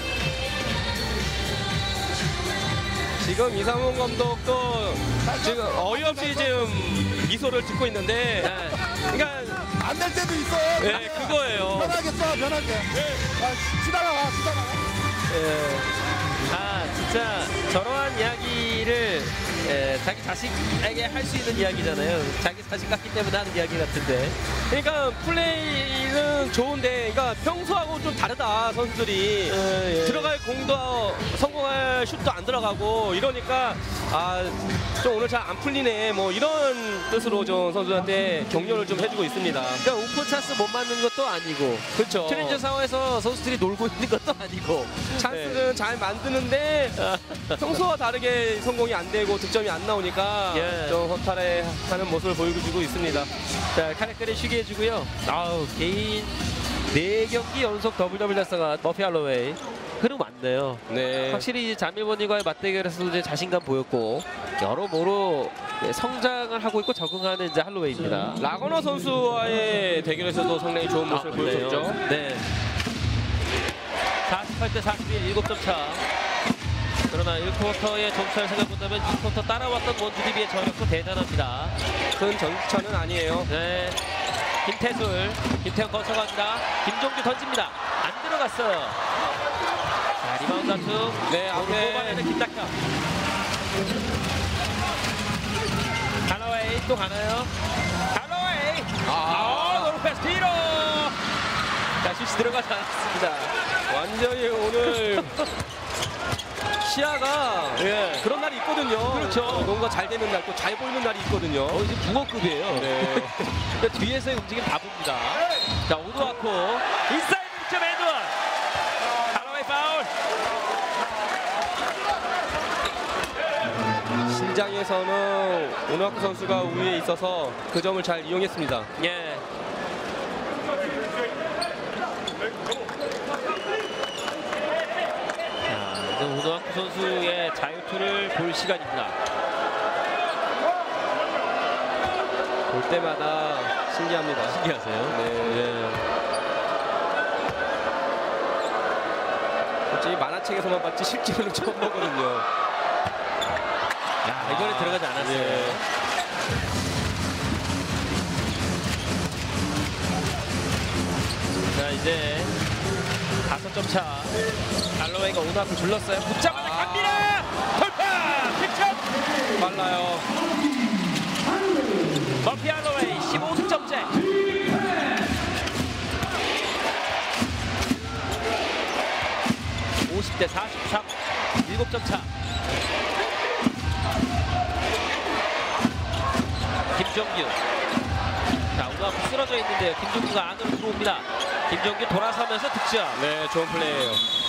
지금 이상훈 감독도 지금 어이없이 지금 미소를 짓고 있는데, 네. 그러니까 안 될 때도 있어요. 네, 그거예요. 편하게 써, 편하게. 아, 치다가 와, 치다가 와. 예. 아, 진짜 저러한 이야기를 에, 자기 자식에게 할 수 있는 이야기잖아요. 자기 자식 같기 때문에 하는 이야기 같은데. 그러니까 플레이는 좋은데, 그러니까 평소하고 좀 다르다 선수들이. 예, 예. 들어갈 공도 성공할 슛도 안 들어가고 이러니까 아, 좀 오늘 잘 안 풀리네 뭐 이런 뜻으로 좀 선수한테 격려를 좀 해주고 있습니다. 그러니까 오픈 찬스 못 맞는 것도 아니고, 그렇죠. 챌린저 상황에서 선수들이 놀고 있는 것도 아니고. 찬스는 잘 만드는데 평소와 다르게 성공이 안 되고 득점이 안 나오니까 예. 좀 허탈해하는 모습을 보여주고 있습니다. 자, 카레크를 쉬게 해주고요. 아우, 개인 네 경기 연속 더블 더블 달성한 머피 할로웨이. 흐름 맞네요. 네. 확실히 이제 자밀번이와의 맞대결에서도 이제 자신감 보였고 여러모로 성장을 하고 있고 적응하는 이제 할로웨이입니다. 라거너 선수와의 대결에서도 상당히 좋은 모습을 아, 보여줬죠. 그래요? 네. 사십팔 대 사십일, 일곱 점 차. 그러나 일 쿼터의 점차를 생각해본다면 이 쿼터 따라왔던 원주디비의 저력도 대단합니다. 큰 전차는 아니에요. 네. 김태술, 김태형 거쳐갑니다. 김종규 던집니다. 안 들어갔어요. 자, 리바운드 다툼. 네, 앞에 뽑아내는 김탁형. 할로웨이 또 가나요? 할로웨이! 아, 노루 패스 뒤로! 자, 슛이 들어가지 않았습니다. 완전히 오늘 시야가 예. 그런 날이 있거든요. 그렇죠. 뭔가 잘 되는 날, 또 잘 보이는 날이 있거든요. 어, 지금 붕어급이에요. 네. 그러니까 뒤에서의 움직임 다 봅니다. 자, 오도아코. 인사이드 득점 에드원. 할로웨이 파울. 신장에서는 오노아쿠 선수가 우위에 있어서 그 점을 잘 이용했습니다. 예. 자, 이제 오도아쿠 선수의 자유투를 볼 시간입니다. 볼 때마다 신기합니다. 신기하세요? 네. 예. 솔직히 만화책에서만 봤지 실제로는 처음 보거든요. 야, 이번에 들어가지 않았어요. 예. 자, 이제 다섯 점 차. 할로웨이가 오도아쿠 줄렀어요. 붙자마자 아. 갑니다. 돌파! 득점! 빨라요. 머피 할로웨이 십오 득점째. 오십 대 사십삼, 일곱 점 차. 김종규. 자, 오도아쿠 쓰러져 있는데요. 김종규가 안으로 들어옵니다. 김종규 돌아서면서 득점. 네, 좋은 플레이예요.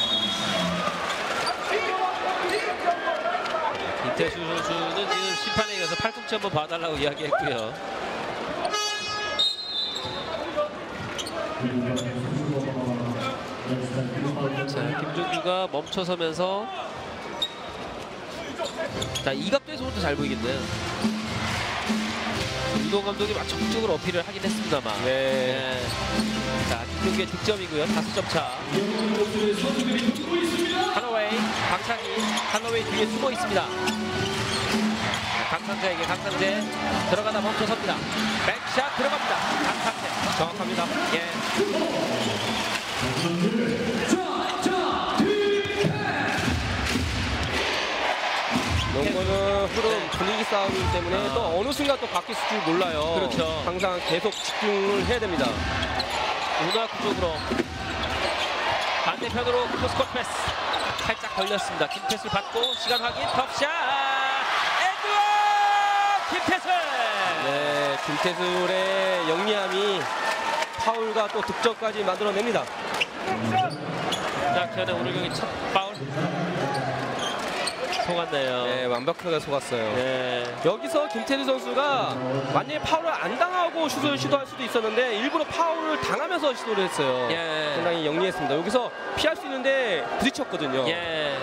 김태수 선수는 지금 심판에 가서 팔꿈치 한번 봐달라고 이야기했고요. 자, 김종규가 멈춰서면서 자, 이 각도에서부터 잘 보이겠네요. 이동 감독이 막 적극적으로 어필을 하긴 했습니다만. 네. 네. 자, 김종규의 득점이고요. 다섯 점 차. 할로웨이, 박찬희, 할로웨이 뒤에 숨어 있습니다. 강상재에게 강상재 들어가다 멈춰섭니다. 백샷 들어갑니다. 강상재 정확합니다. 예. 농구는 흐름, 분위기 싸움이기 때문에 아. 또 어느 순간 또 바뀔 줄 몰라요. 그렇죠. 항상 계속 집중을 해야 됩니다. 오나쿠 쪽으로 반대편으로 크로스코트 패스 살짝 걸렸습니다. 김태술 받고 시간 확인 톱샷 에드원 김태술. 네, 김태술의 영리함이 파울과 또 득점까지 만들어냅니다. 낙현의 오늘 경기 첫 파울 속았네요. 네, 완벽하게 속았어요. 네. 여기서 김태수 선수가 만약에 파울을 안 당하고 슛을 시도할 수도 있었는데 일부러 파울을 당하면서 시도를 했어요. 예. 상당히 영리했습니다. 여기서 피할 수 있는데 부딪혔거든요. 예.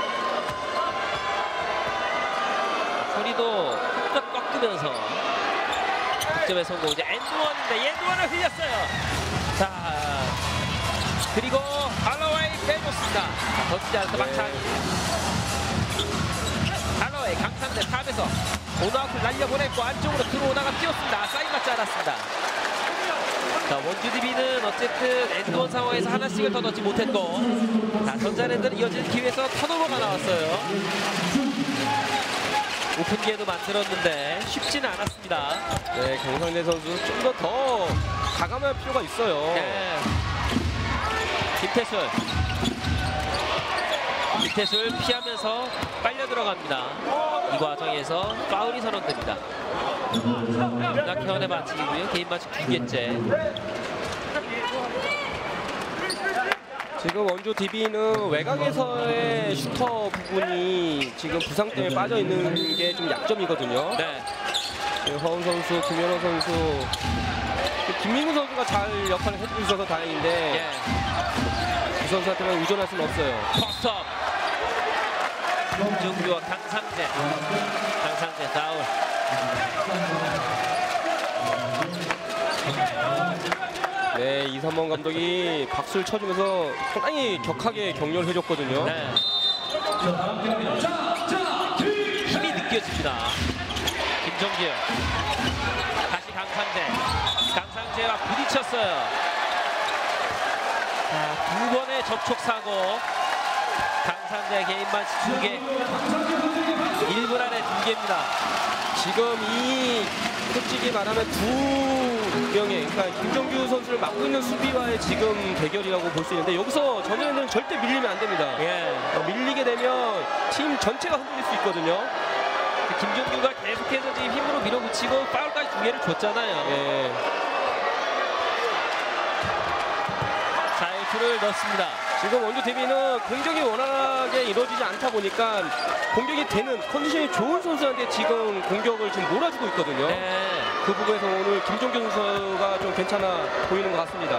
소리도 딱 꺾으면서 득점에 성공. 이제 엔드원인데 엔드원을 흘렸어요. 자, 그리고 할로웨이 빼줬습니다. 자, 던지지 않아서 막창. 할로웨이 강상대 탑에서 오나우크를 날려보냈고 안쪽으로 들어오다가 뛰었습니다. 사인 맞지 않았습니다. 자, 원주 디비는 어쨌든 엔드원 상황에서 하나씩을 더 넣지 못했고, 자, 전자랜드는 이어지는 기회에서 턴오버가 나왔어요. 오픈 기회도 만들었는데 쉽지는 않았습니다. 네, 경상대 선수 좀 더 더 가감할 필요가 있어요. 네. 김태술. 김태술 피하면서 빨려 들어갑니다. 이 과정에서 파울이 선언됩니다. 윤학현의 반칙이고요. 개인 반칙 두 개째. 지금 원주 디비는 외곽에서의 슈터 부분이 지금 부상 때문에 빠져 있는 게 좀 약점이거든요. 네. 허운 선수, 김현호 선수, 김민구 선수가 잘 역할을 해주고 있어서 다행인데 예. 이 선수한테만 의존할 수는 없어요. 포스트업. 김종규와 강상재. 강상재 파울. 네, 이삼번 감독이 박수를 쳐주면서 상당히 격하게 격려를 해줬거든요. 네. 힘이 느껴집니다. 김종규. 다시 강상재. 강상재와 부딪혔어요. 자, 두 번의 접촉 사고. 강상재 개인 반칙 두 개. 일 분 안에 두 개입니다. 지금 이 솔직히 말하면 두 명의, 그러니까 김종규 선수를 맡고 있는 수비와의 지금 대결이라고 볼 수 있는데 여기서 전자랜드는 절대 밀리면 안 됩니다. 예. 어, 밀리게 되면 팀 전체가 흔들릴 수 있거든요. 김종규가 계속해서 지금 힘으로 밀어붙이고 파울까지 두 개를 줬잖아요. 예. 자유투를 넣습니다. 지금 원주 디비는 공격이 원활하게 이루어지지 않다 보니까 공격이 되는 컨디션이 좋은 선수한테 지금 공격을 지금 몰아주고 있거든요. 네. 그 부분에서 오늘 김종규 선수가 좀 괜찮아 보이는 것 같습니다.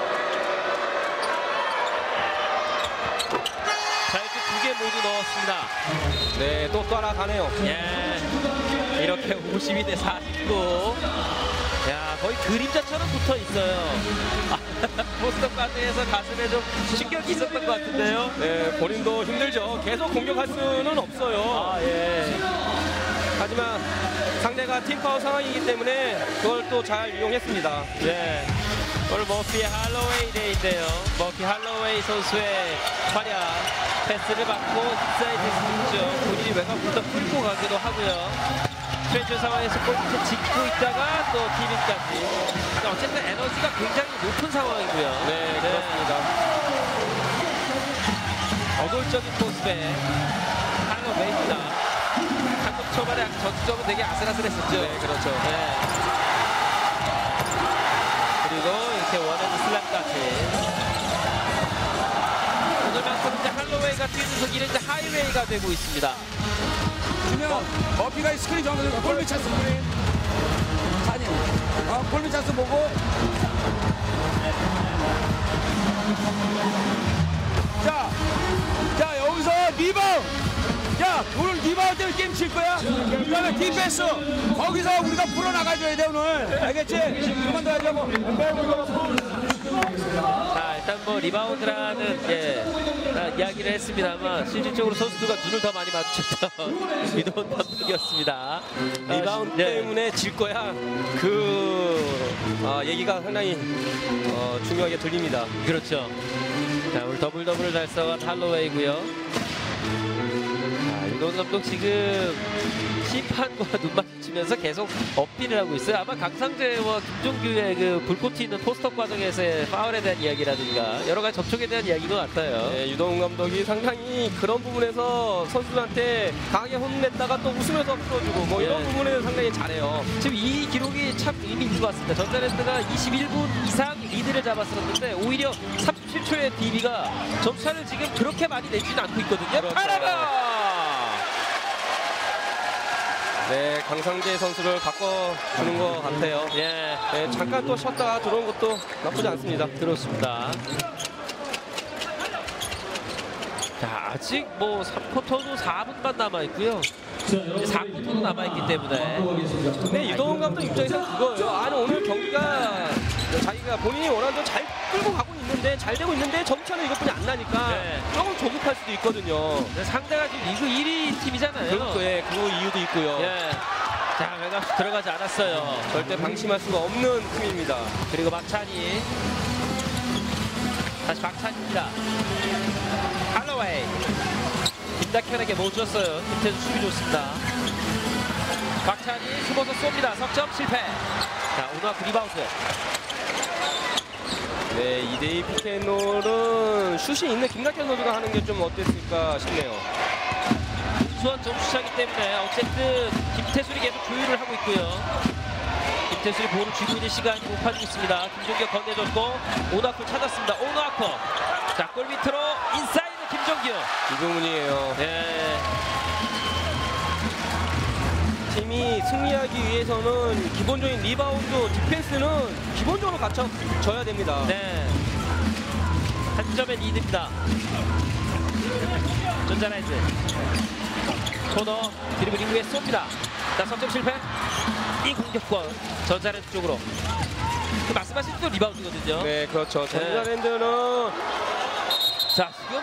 자유투 두 개 모두 넣었습니다. 네, 또 따라가네요. 예. 이렇게 오십이 대 사십구. 야, 거의 그림자처럼 붙어 있어요. 포스트까지 해서 가슴에 좀 충격이 있었던 것 같은데요. 네, 본인도 힘들죠. 계속 공격할 수는 없어요. 아, 예. 하지만 상대가 팀파워 상황이기 때문에 그걸 또 잘 이용했습니다. 네. 오늘 머피 할로웨이 데이인데요. 머피 할로웨이 선수의 활약. 패스를 받고 힙사이드 승점. 본인이 외곽부터 끌고 가기도 하고요. 트레이션 상황에서 골밑에 짚고 있다가 또 티빙까지. 어쨌든 에너지가 굉장히 높은 상황이고요. 네, 그렇습니다. 어골적인 모습의 할로웨이입니다. 한국 초반에 전투점은 되게 아슬아슬했었죠. 네, 그렇죠. 네. 그리고 이렇게 원핸드 슬램까지. 오늘만큼 이제 할로웨이가 뛰는 속이는 이제 하이웨이가 되고 있습니다. 주면 머피가 스크린 정하면서 골밑 찬스 스크린. 아니, 어, 골밑 찬스 보고. 자, 자 여기서 리바운드. 야, 오늘 리바운드 때문에 게임 칠 거야. 그다음에 디펜스. 거기서 우리가 풀어 나가줘야 돼 오늘. 알겠지? 그만둬야죠 뭐. 자, 일단 뭐 리바운드라는 예, 아, 이야기를 했습니다만 실질적으로 선수들과 눈을 더 많이 마주쳤던 이동훈 감독이었습니다. 리바운드 아, 네. 때문에 질 거야. 그 아, 얘기가 상당히 어, 중요하게 들립니다. 그렇죠. 자, 오늘 더블 더블을 달성한 할로웨이고요. 자, 이동훈 감독 지금 심판과 눈 마주치면서 계속 어필을 하고 있어요. 아마 강상재와 김종규의 그 불꽃 튀는 포스터 과정에서의 파울에 대한 이야기라든가 여러 가지 접촉에 대한 이야기인 것 같아요. 네, 유동훈 감독이 상당히 그런 부분에서 선수들한테 강하게 혼냈다가 또 웃으면서 풀어주고 뭐 이런 예. 부분에는 상당히 잘해요. 지금 이 기록이 참 의미 있는 것 같습니다. 전자랜드가 이십일 분 이상 리드를 잡았었는데 오히려 삼십칠 초의 디비가 점수차를 지금 그렇게 많이 내지는 않고 있거든요. 그렇죠. 파라가! 네, 강상재 선수를 바꿔주는 것 같아요. 예, 네, 잠깐 또 쉬었다가 들어온 것도 나쁘지 않습니다. 그렇습니다. 자, 아직 뭐 삼 쿼터도 사 분만 남아있고요. 이제 사 쿼터도 남아있기 때문에 네, 유동훈 감독 입장에서 그거예요. 아니, 오늘 경기가 자기가 본인이 원하는 대로 잘 끌고 가고 있는데 잘 되고 있는데 점차는 이것뿐이 안 나니까 네. 조금 조급할 수도 있거든요. 상대가 지금 리그 일 위 팀이잖아요. 그렇고, 예, 그 이유도 있고요. 예. 자, 외곽 들어가지 않았어요. 절대 방심할 수가 없는 팀입니다. 그리고 박찬희. 다시 박찬희입니다. 할로웨이. 김다현에게 못 줬어요. 김태준 수비 좋습니다. 박찬희 숨어서 쏩니다. 석점 실패. 자, 오나프 리바운드. 네, 이 대이 피켓놀은 슛이 있는 김낙현 선수가 하는 게 좀 어땠을까 싶네요. 수원 점수차기 때문에 어쨌든 김태술이 계속 조율을 하고 있고요. 김태술이 볼을 쥐고 있는 시간이 높아지고 있습니다. 김종규 건네줬고 오나프 찾았습니다. 오나프. 자, 골 밑으로 인사이드 김종규. 이동훈이에요. 네. 팀이 승리하기 위해서는 기본적인 리바운드, 디펜스는 기본적으로 갖춰져야 됩니다. 네. 한 점의 리드입니다. 전자랜드. 코너 드리블 이후에 쏩니다. 자, 석점 실패. 이 공격권 전자랜드 쪽으로. 그 말씀하신 또 리바운드거든요. 네, 그렇죠. 전자랜드는 자, 지금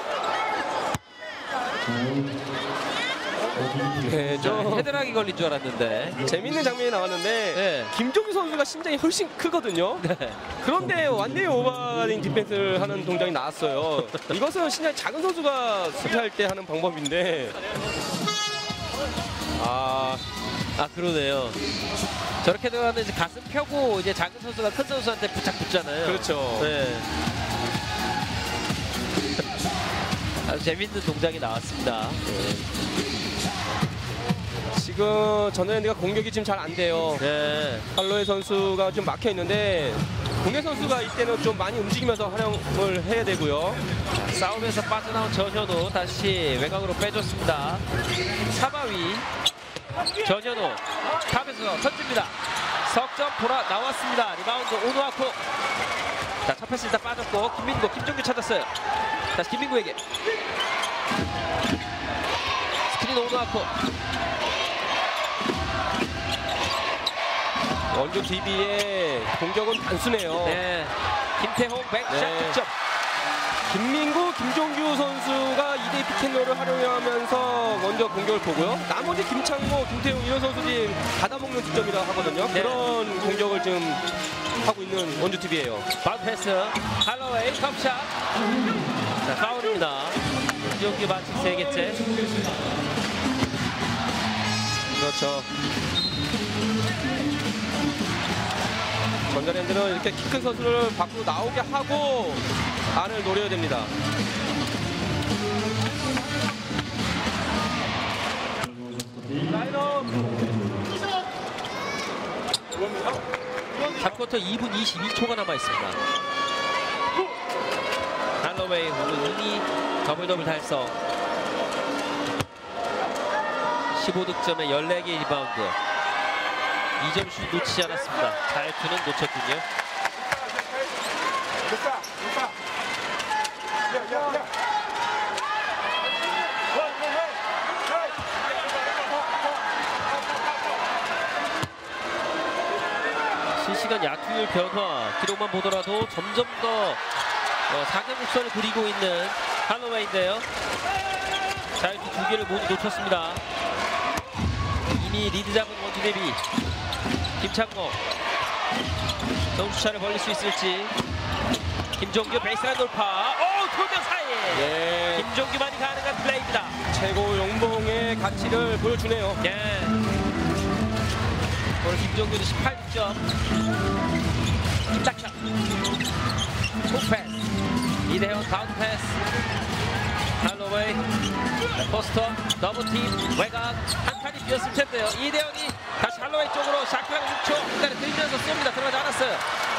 네, 저 좀 헤드락이 걸린 줄 알았는데. 재밌는 장면이 나왔는데 네. 김종규 선수가 심장이 훨씬 크거든요. 네. 그런데 완전히 오버가딩 디펜스를 하는 동작이 나왔어요. 이것은 신장이 작은 선수가 수비할 때 하는 방법인데 아, 아, 그러네요. 저렇게 들어가면 이제 가슴 펴고 이제 작은 선수가 큰 선수한테 부착 붙잖아요. 그렇죠. 네. 아주 재밌는 동작이 나왔습니다. 네. 지금 전자랜드가 공격이 지금 잘 안 돼요. 네. 할로웨이 선수가 좀 막혀 있는데 공개 선수가 이때는 좀 많이 움직이면서 활용을 해야 되고요. 싸움에서 빠져나온 전현우 다시 외곽으로 빼줬습니다. 사바위 전현우 탑에서 던집니다. 석점 보라 나왔습니다. 리바운드 오누아쿠. 자, 첫 패스 일단 빠졌고 김민구, 김종규 찾았어요. 다시 김민구에게 스크린 오누아쿠. 원주 디비의 공격은 단순해요. 네. 김태홍 백샷 네. 득점. 김민구, 김종규 선수가 이 대이 피켓롤을 활용하면서 먼저 공격을 보고요. 나머지 김창모, 김태용 이런 선수들이 받아먹는 득점이라 하거든요. 네. 그런 공격을 지금 하고 있는 원주 티비예요. 바운드 패스 할로웨이 컵샷. 자, 파울입니다. 김종규 마치 세 개째. 그렇죠. 전자랜드는 이렇게 키 큰 선수를 밖으로 나오게 하고 안을 노려야 됩니다. 삼 쿼터 이 분 이십이 초가 남아 있습니다. 할로웨이 오늘 이미 더블 더블 달성. 십오 득점에 열네 개 리바운드. 이 점 슛 놓치지 않았습니다. 자유투는 놓쳤군요. 실시간 야투율 변화 기록만 보더라도 점점 더 어, 사경국선을 그리고 있는 할로웨이인데요. 자유투 두 개를 모두 놓쳤습니다. 이미 리드 잡은 원주 대비. 김창모. 점수차를 벌릴 수 있을지. 김종규 베이스라인 돌파. 오, 두 명 사이. 예, 김종규만이 가능한 플레이입니다. 최고 용봉의 가치를 보여주네요. 예. 오늘 김종규도 십팔 득점. 김탁현. 훅패스. 이대현 다운 패스. 할로웨이. 포스터. 더블팀. 외곽. 한 칸이 비었을 텐데요. 이대현이 다시 할로웨이 쪽으로 샤크라는 육 초. 중간에 들면서 쏩니다. 들어가지 않았어요.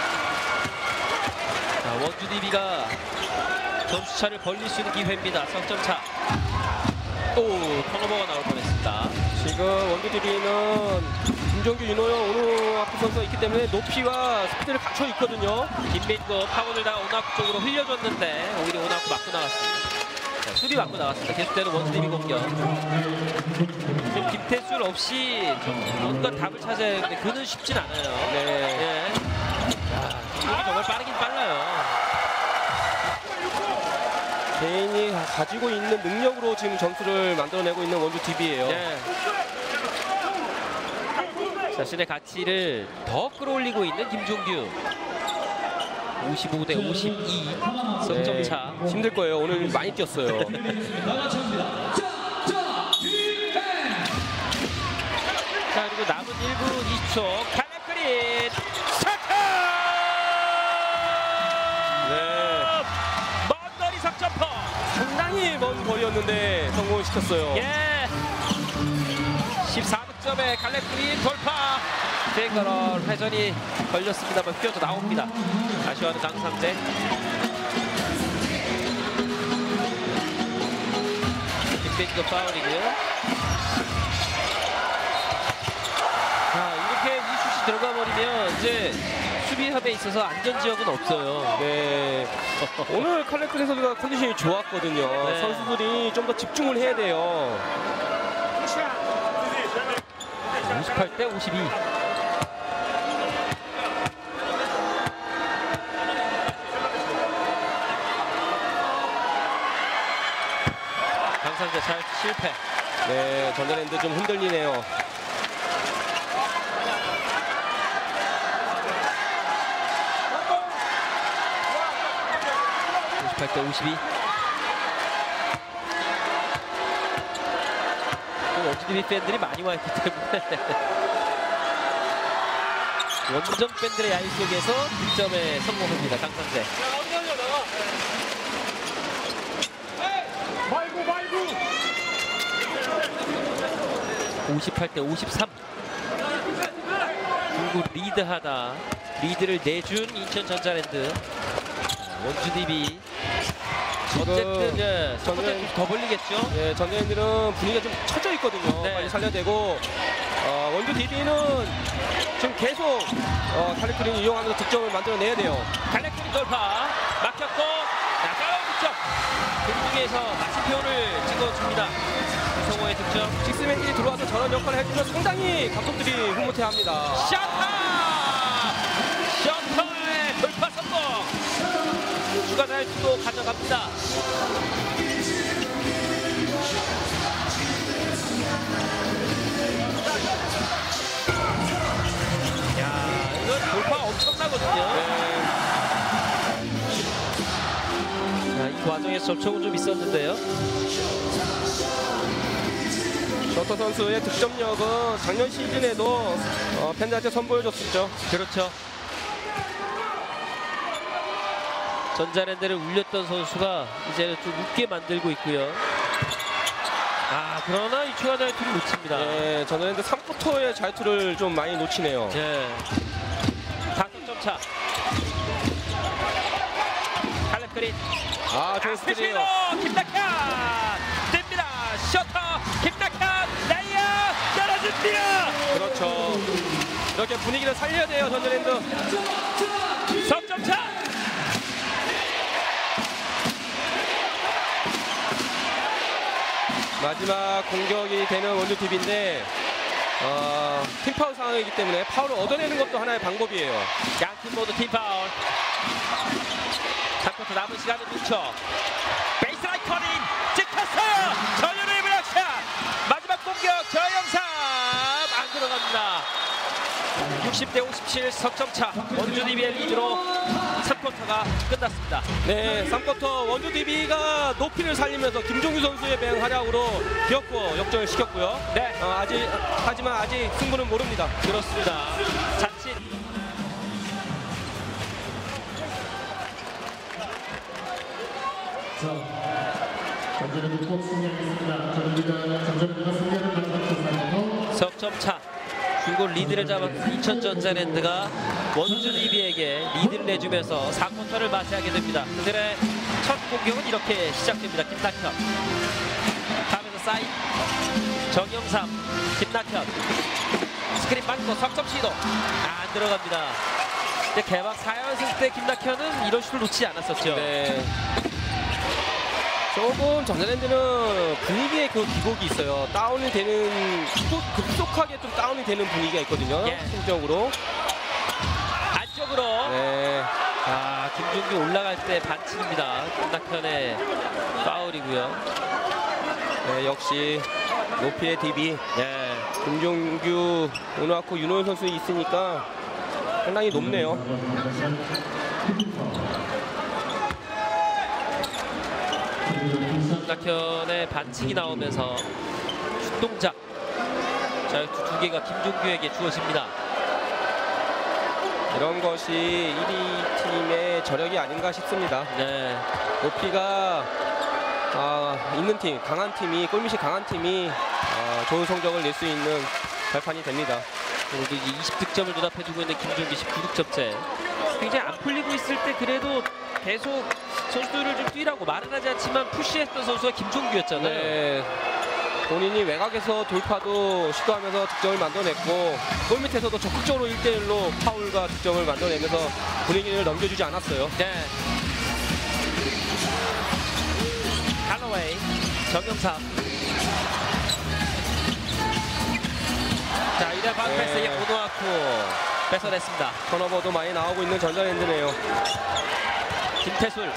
자, 원주 디비가 점수차를 벌릴 수 있는 기회입니다. 석점차. 오, 턴오버가 나올 뻔했습니다. 지금 원주 디비는 김종규, 윤호영, 오누아쿠 선수가 있기 때문에 높이와 스피드를 갖춰 있거든요. 김민구 파고들다가 오나쿠 쪽으로 흘려줬는데 오히려 오나쿠 맞고 나갔습니다. 자, 수비 맞고 나갔습니다. 계속되는 원주 디비 공격. 지금 김태술 없이 좀 뭔가 답을 찾아야 되는데 그는 쉽진 않아요. 네. 예. 자, 김민구 정말 빠르긴 빨라요. 개인이 가지고 있는 능력으로 지금 점수를 만들어내고 있는 원주 디비예요. 네. 자신의 가치를 더 끌어올리고 있는 김종규. 오십오 대 오십이 석점 차. 네, 힘들 거예요. 오늘 많이 뛰었어요. 자, 그리고 남은 일 분 이십 초 칼렉그린 샤트! 네, 먼 거리 석점퍼. 상당히 먼 거리였는데 성공을 시켰어요. 예. 십사 득점에 칼렉그린 돌파. 뱅거럴 회전이 걸렸습니다만 휘어져 나옵니다. 아쉬워하는 강삼재. 김민구 파울이고요. 자, 이렇게 이 슛이 들어가 버리면 이제 수비합에 있어서 안전 지역은 없어요. 네, 오늘 칼렉크린 선수가 컨디션이 좋았거든요. 네. 선수들이 좀 더 집중을 해야 돼요. 오십팔 대 오십이. 강상재 잘 실패. 네, 전자랜드 좀 흔들리네요. 오십팔 대 오십이. 원주디비 팬들이 많이 와 있기 때문에 원정 팬들의 야유 속에서 득점에 성공합니다. 강상재. 오십팔 대 오십삼. 중구 리드하다 리드를 내준 인천 전자랜드. 원주디비 어쨌든 예, 첫 번째 좀 더 벌리겠죠. 네, 전자랜드는 분위기가 좀 처져 있거든요. 네. 빨리 살려야 되고 어, 원주 디비는 지금 계속 어, 칼렉크린을 이용하면서 득점을 만들어내야 돼요. 칼렉트리 돌파 막혔고 나가운 득점. 공중에서 마침표를 찍어줍니다. 성호의 득점. 식스맨들이 들어와서 저런 역할을 해주면 상당히 감독들이 흐뭇해합니다. 샤타! 샤타의 돌파 성공! 추가 자유투도 가져갑니다. 야, 이건 돌파 엄청나거든요. 네. 자, 이 과정에서 접촉은 좀 있었는데요. 셔터 선수의 득점력은 작년 시즌에도 어, 팬들한테 선보여줬었죠. 그렇죠. 전자랜드를 울렸던 선수가 이제는 좀 웃게 만들고 있고요. 아, 그러나 이 추가 자유투를 놓칩니다. 네, 전자랜드 삼 쿼터의 자유투를 좀 많이 놓치네요. 예. 다섯 점 차. 칼렉그린. 아, 좋은 스피드 스피드예요. 김낙현 뜹니다. 셔터 김낙현 나이어 떨어집니다. 그렇죠. 이렇게 분위기를 살려야 돼요, 전자랜드. 석점 차. 마지막 공격이 되는 원주 디비인데 어, 팀 파울 상황이기 때문에 파울을 얻어내는 것도 하나의 방법이에요. 양팀 모두 팀 파울. 삼 쿼터 남은 시간은 육 초. 베이스라인 커닝 찍혔어요. 전현우의 블락샷. 마지막 공격 저영삼 안 들어갑니다. 육십 대 오십칠 석점차. 원주 디비의 리드로 삼 쿼터가 끝났습니다. 네, 삼 쿼터 원주 디비가 높이를 살리면서 김종규 선수의 맹활약으로 기어코 역전을 시켰고요. 네, 어, 아직 하지만 아직 승부는 모릅니다. 그렇습니다. 자칫 석점차. 줄곧 리드를 잡은 인천전자랜드가 원주 디비에게 리드를 내주면서 사 쿼터를 맞이하게 됩니다. 그들의 첫 공격은 이렇게 시작됩니다. 김낙현 다음에서 사인 정영삼 김낙현 스크린 맞고 석점 시도 안 들어갑니다. 근데 개막 사 연승 때 김낙현은 이런 슛을 놓치지 않았었죠. 네. 조금 전자랜드는 분위기에 그 기복이 있어요. 다운이 되는 급속하게 좀 다운이 되는 분위기가 있거든요. 예. 심적으로. 안쪽으로. 네. 아, 김종규 올라갈 때 반칙입니다. 김낙현의 파울이고요. 네, 역시 높이의 디비. 네. 김종규, 오누아코, 윤호연 선수 있으니까 상당히 높네요. 김낙현의 반칙이 나오면서 슛 동작. 자, 두, 두 개가 김종규에게 주어집니다. 이런 것이 일 위 팀의 저력이 아닌가 싶습니다. 네. 높이가 아, 있는 팀, 강한 팀이, 골밑이 강한 팀이 아, 좋은 성적을 낼 수 있는 발판이 됩니다. 그리고 이십 득점을 눈앞에 두고 있는 김종규 십구 득점째. 굉장히 안 풀리고 있을 때 그래도 계속 선수들을 좀 뛰라고 말은 하지 않지만 푸시했던 선수가 김종규였잖아요. 네. 본인이 외곽에서 돌파도 시도하면서 득점을 만들어냈고 골밑에서도 적극적으로 일 대 일로 파울과 득점을 만들어내면서 분위기를 넘겨주지 않았어요. 네. 할로웨이, 정영삼. 자, 이래 방패스의 네. 오노아쿠 뺏어냈습니다. 턴오버도 많이 나오고 있는 전자랜드네요. 김태술.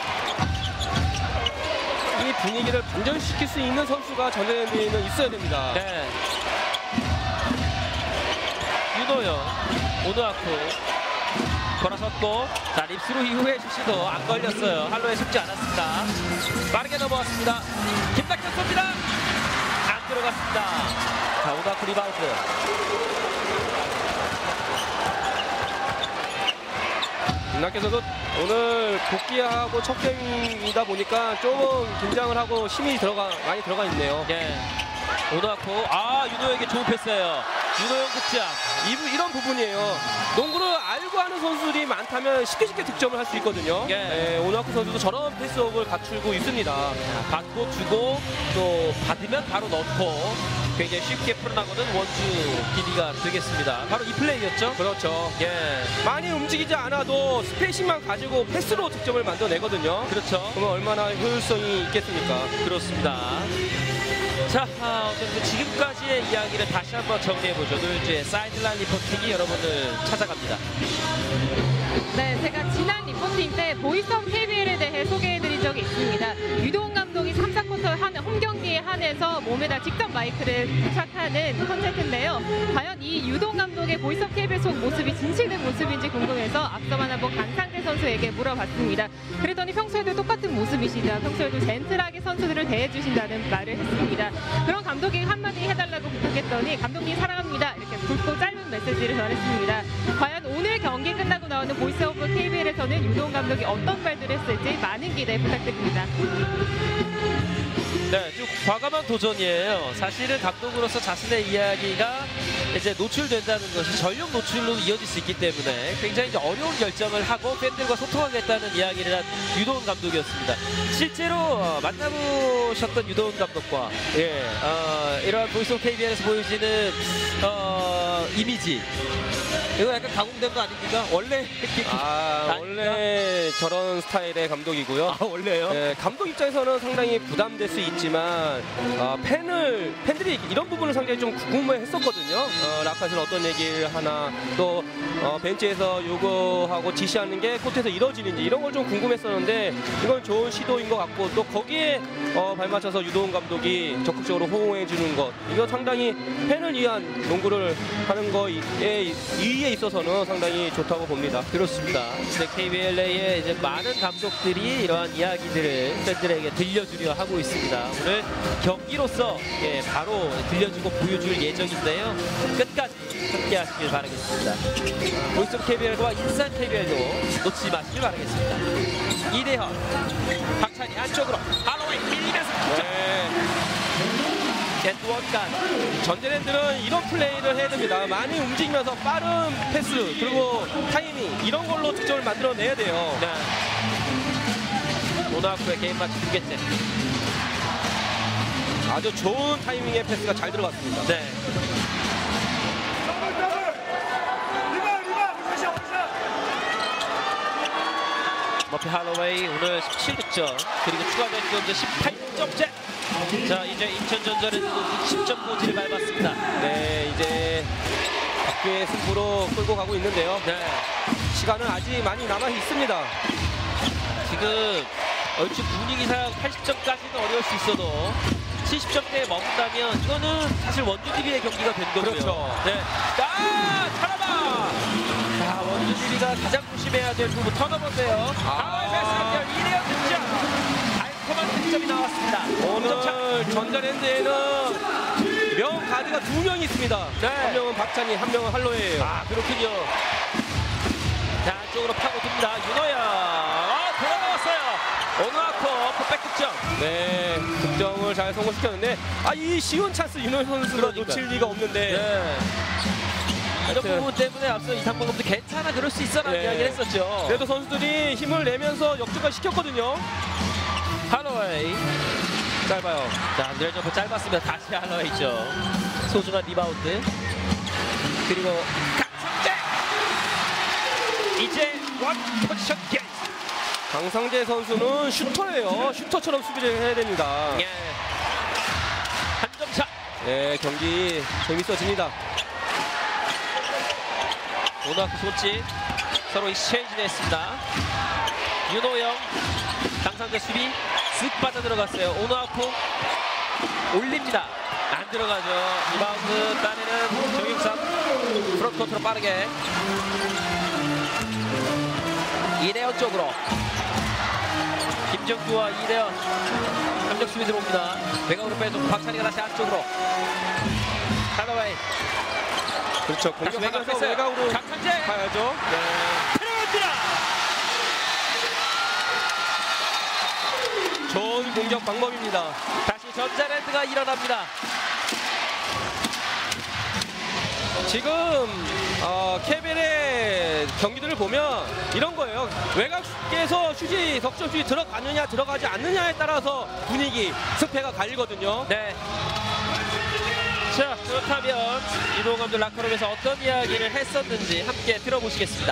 이 분위기를 반전시킬 수 있는 선수가 전자랜드에는 있어야 됩니다. 네. 윤호영, 오노아쿠. 걸어섰고, 자, 립스루 이후에 슛시도 안 걸렸어요. 할로에 속지 않았습니다. 빠르게 넘어왔습니다. 김낙현 쏩니다. 안 들어갔습니다. 자, 오노아쿠 리바운드. 김낙현도 오늘 복귀하고 첫 게임이다 보니까 조금 긴장을 하고 힘이 들어가 많이 들어가 있네요. 예. 오노아쿠. 아, 윤호영에게 좋은 패스예요. 윤호영 득점. 이, 이런 부분이에요. 농구를 알고 하는 선수들이 많다면 쉽게 쉽게 득점을 할 수 있거든요. 예. 네, 오누아쿠 선수도 저런 패스업을 갖추고 있습니다. 받고 주고 또 받으면 바로 넣고 굉장히 쉽게 풀어나가는 원주 디비가 되겠습니다. 바로 이 플레이였죠? 그렇죠. 예. 많이 움직이지 않아도 스페이싱만 가지고 패스로 득점을 만들어내거든요. 그렇죠. 그러면 얼마나 효율성이 있겠습니까? 그렇습니다. 자, 아, 어쨌든 지금까지의 이야기를 다시 한번 정리해보죠. 노현주의 사이드라인 리포팅이 여러분을 찾아갑니다. 네, 제가 지난 리포팅 때 보이스업 케이비엘에 대해 소개해드린 적이 있습니다. 유도훈 감독이 삼, 사 쿼터 한, 홈경기에 한해서 몸에다 직접 마이크를 부착하는 콘텐츠인데요. 과연 이 유도훈 감독의 보이스업 케이비엘 속 모습이 진실된 모습인지 궁금해서 앞서만 한번 강상대 선수에게 물어봤습니다. 그랬더니 평소에도 똑같은 모습이시다. 평소에도 젠틀하게 선수들을 대해주신다는 말을 했습니다. 그런 감독이 한마디 해달라고 부탁했더니 감독님 사랑합니다. 이렇게 굵고 짧은 메시지를 전했습니다. 과연 오늘 경기 끝나고 나오는 보이스 오브 케이비엘에서는 유도훈 감독이 어떤 말들을 했을지 많은 기대 부탁드립니다. 네, 좀 과감한 도전이에요. 사실은 감독으로서 자신의 이야기가 이제 노출된다는 것이 전력 노출로 이어질 수 있기 때문에 굉장히 이제 어려운 결정을 하고 팬들과 소통하겠다는 이야기를 한 유도훈 감독이었습니다. 실제로 어, 만나보셨던 유도훈 감독과 예, 어, 이러한 보이스 오브 케이비엘에서 보여지는 어, 이미지 이거 약간 가공된 거 아닙니까? 원래 이렇게 아, 원래 저런 스타일의 감독이고요. 아, 원래요? 네, 감독 입장에서는 상당히 부담될 수 있지만 어, 팬을 팬들이 이런 부분을 상당히 좀 궁금해했었거든요. 어, 라카스는 어떤 얘기를 하나 또 어, 벤치에서 요구하고 지시하는 게 코트에서 이루어지는지 이런 걸 좀 궁금했었는데 이건 좋은 시도인 것 같고 또 거기에 어, 발맞춰서 유도훈 감독이 적극적으로 호응해 주는 것 이거 상당히 팬을 위한 농구를 하는 거에 이에 있어서는 상당히 좋다고 봅니다. 그렇습니다. 이제 케이비엘에이의 이제 많은 감독들이 이러한 이야기들을 팬들에게 들려주려 하고 있습니다. 오늘 경기로서 예, 바로 들려주고 보여줄 예정인데요. 끝까지 함께하시길 바라겠습니다. 보이스 오브 케이비엘과 인사이드 케이비엘도 놓치지 마시길 바라겠습니다. 이대현, 박찬희 안쪽으로 할로윈 밀리면서 네. 앤드원간 전자랜드는 이런 플레이를 해야 됩니다. 많이 움직이면서 빠른 패스 그리고 타이밍 이런 걸로 득점을 만들어내야 돼요. 네. 오나쿠의 게임 마치 두 개째. 아주 좋은 타이밍의 패스가 잘 들어갔습니다. 네. 머피 할로웨이 오늘 십칠 득점 그리고 추가 득점 십팔 점째. 자 이제 인천전자랜드도 이십 점 고지를 밟았습니다. 네, 이제 박규의 승부로 끌고 가고 있는데요. 네. 시간은 아직 많이 남아 있습니다. 지금 얼추 분위기상 팔십 점까지는 어려울 수 있어도 칠십 점대에 머문다면 이거는 사실 원주디비의 경기가 된 거고요. 그렇죠. 네. 아, 타라바! 자, 원주디비가 가장 조심해야 될 부분 턴오버인데요. 강화의 패스 연결 이 대영 득점. 달콤한 득점이 나왔습니다. 오늘 전자랜드에는 명 가드가 두 명 있습니다. 네. 한 명은 박찬희, 한 명은 할로웨이예요. 아, 그렇군요. 자, 안쪽으로 파고듭니다. 윤호야. 아, 돌아나왔어요. 오누아코 퍼펙트 득점. 네, 득점을 잘 성공시켰는데 아, 이 쉬운 찬스 윤호 선수가 그러니까요. 놓칠 리가 없는데 네. 이런 하여튼. 부분 때문에 앞서 이상범 감독 괜찮아 그럴 수 있어라는 네. 이야기를 했었죠. 그래도 선수들이 힘을 내면서 역주가 시켰거든요. 할로웨이. 짧아요. 자, 내려점프 짧았습니다. 다시 할로웨이죠. 소중한 리바운드. 그리고 강성재. 이제 원 포지션 게임. 강상재 선수는 슈터예요. 슈터처럼 수비를 해야 됩니다. 예. 한 점 차. 네, 경기 재밌어집니다. 오나크 손짓 서로 익스체인지 했습니다. 윤호영 강상재 수비 쓱 빠져 들어갔어요. 오나크 올립니다. 안 들어가죠. 리바운드 따내는 정육삼 프론트코트로 빠르게 이대현 쪽으로 김정규와 이대현 협력 수비 들어옵니다. 외곽으로 빼주고 박찬희가 다시 안쪽으로 할로웨이 그렇죠. 다시 외곽 공격하면서 뺐어요. 외곽으로 강상재 가야죠. 들어갑니다. 좋은 공격 방법입니다. 다시 전자랜드가 일어납니다. 지금 어, 케벨의 경기들을 보면 이런 거예요. 외곽에서 슛이 석점 슛이 들어가느냐 들어가지 않느냐에 따라서 분위기, 승패가 갈리거든요. 네. 자, 그렇다면 이동훈 감독 라커룸에서 어떤 이야기를 했었는지 함께 들어보시겠습니다.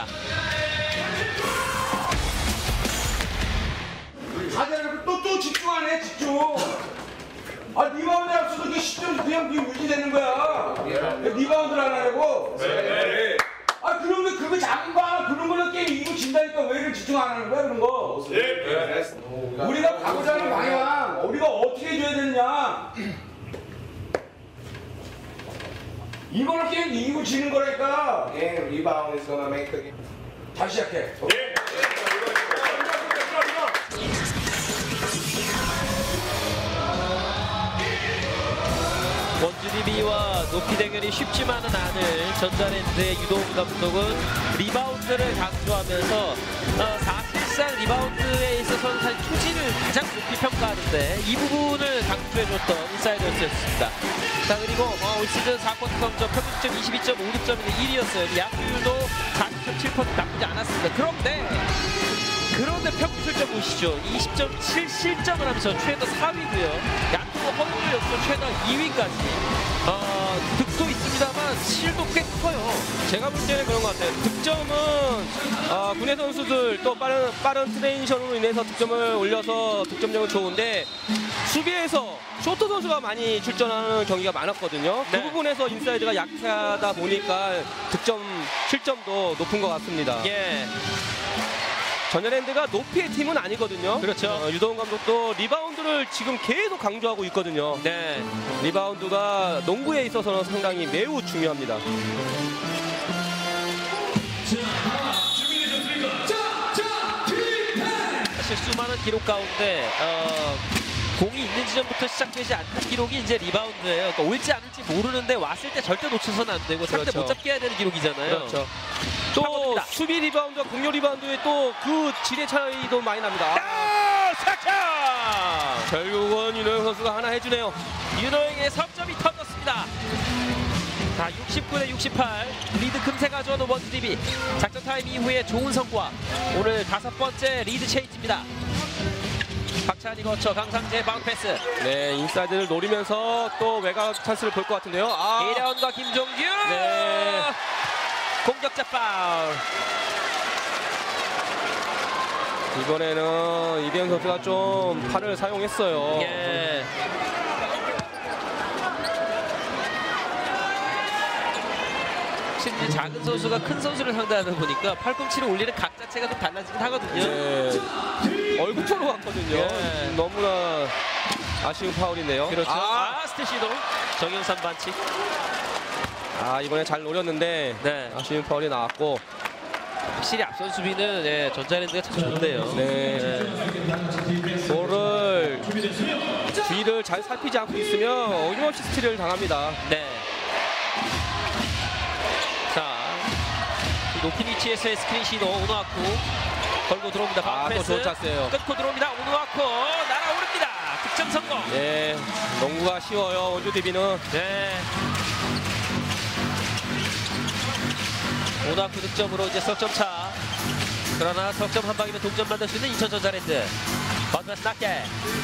다들 또, 또 집중하네, 집중. 아, 리바운드 앞서도 이게 십 점 그냥 그게 유지되는 거야. 리바운드를 안 하려고? 네. 아, 그러면 그거 작은 거 하나, 그런 걸로 게임 이기고 진다니까 왜 이렇게 집중 안 하는 거야, 그런 거? 네. 우리가 가고자 하는 방향, 우리가 어떻게 해줘야 되느냐. 이걸로 게임 이기고 지는 거라니까. Game rebound is gonna make the game. 다시 시작해. 원주디비와 높이 대결이 쉽지만은 않을 전자랜드의 유동훈 감독은 리바운드를 강조하면서 어, 사실상 리바운드에 있어서는 사실 투지를 가장 높이 평가하는데 이 부분을 강조해줬던 인사이더였습니다. 자, 그리고 어, 올 시즌 사 쿼터 성적 평균점 이십이 점 오 득점인데 일 위였어요. 야구율도 사십 점 칠 퍼센트 나쁘지 않았습니다. 그런데 그런데 평균 실점 보시죠. 이십 점 칠 실점을 하면서 최다 사 위고요. 야투 허용률 역시 최다 이 위까지. 어, 득도 있습니다만 실도 꽤 커요. 제가 볼 때는 그런 것 같아요. 득점은 어, 국내 선수들 또 빠른 빠른 트레이션으로 인해서 득점을 올려서 득점력은 좋은데 수비에서 쇼트 선수가 많이 출전하는 경기가 많았거든요. 네. 그 부분에서 인사이드가 약하다 보니까 득점 실점도 높은 것 같습니다. 예. 전자랜드가 높이의 팀은 아니거든요. 그렇죠. 어, 유도훈 감독도 리바운드를 지금 계속 강조하고 있거든요. 네. 리바운드가 농구에 있어서는 상당히 매우 중요합니다. 사실 수많은 기록 가운데 어, 공이 있는 지점부터 시작되지 않는 기록이 이제 리바운드예요. 그러니까 올지 않을지 모르는데 왔을 때 절대 놓쳐서는 안 되고 상대 그렇죠. 못 잡게 해야 되는 기록이잖아요. 그렇죠. 또 파고듭니다. 수비 리바운드와 공격 리바운드의 또 그 질의 차이도 많이 납니다. 아, 사차! 결국은 윤호영 선수가 하나 해주네요. 윤호영의 석점이 터졌습니다. 자, 육십구 대 육십팔 리드 금세 가져오는 원투디비. 작전 타임 이후에 좋은 성과. 오늘 다섯 번째 리드 체인지입니다. 박찬희 거쳐 강상재 바운드 패스. 네, 인사이드를 노리면서 또 외곽 찬스를 볼 것 같은데요. 아, 이대원과 김종규. 네. 공격자 파울. 이번에는 이대현 선수가 좀 팔을 사용했어요. 예. 확실히 작은 선수가 큰 선수를 상대하다 보니까 팔꿈치를 올리는 각 자체가 좀 달라지긴 하거든요. 네. 얼굴처럼 왔거든요. 예. 너무나 아쉬운 파울이네요. 그렇죠. 아, 아, 스테시도 정영삼 반칙. 아, 이번에 잘 노렸는데 네. 아쉬운 파울이 나왔고. 확실히 앞선 수비는 예, 전자랜드가 참 좋은데요. 네. 예. 볼을 뒤를 잘 살피지 않고 있으면 어김없이 스틸을 당합니다. 네. 자, 이 높은 위치에서의 스크린 시도 오노아쿠 걸고 들어옵니다. 아, 바운드 또 패스 좋은 찬스예요. 끊고 들어옵니다. 오노아쿠 날아오릅니다. 득점 성공. 예, 농구가 쉬워요. 원주 디비는. 네. 오노아쿠 득점으로 이제 석점 차. 그러나 석점 한 방이면 동점 만들 수 있는 인천 전자랜드. 바운드 패스 낮게.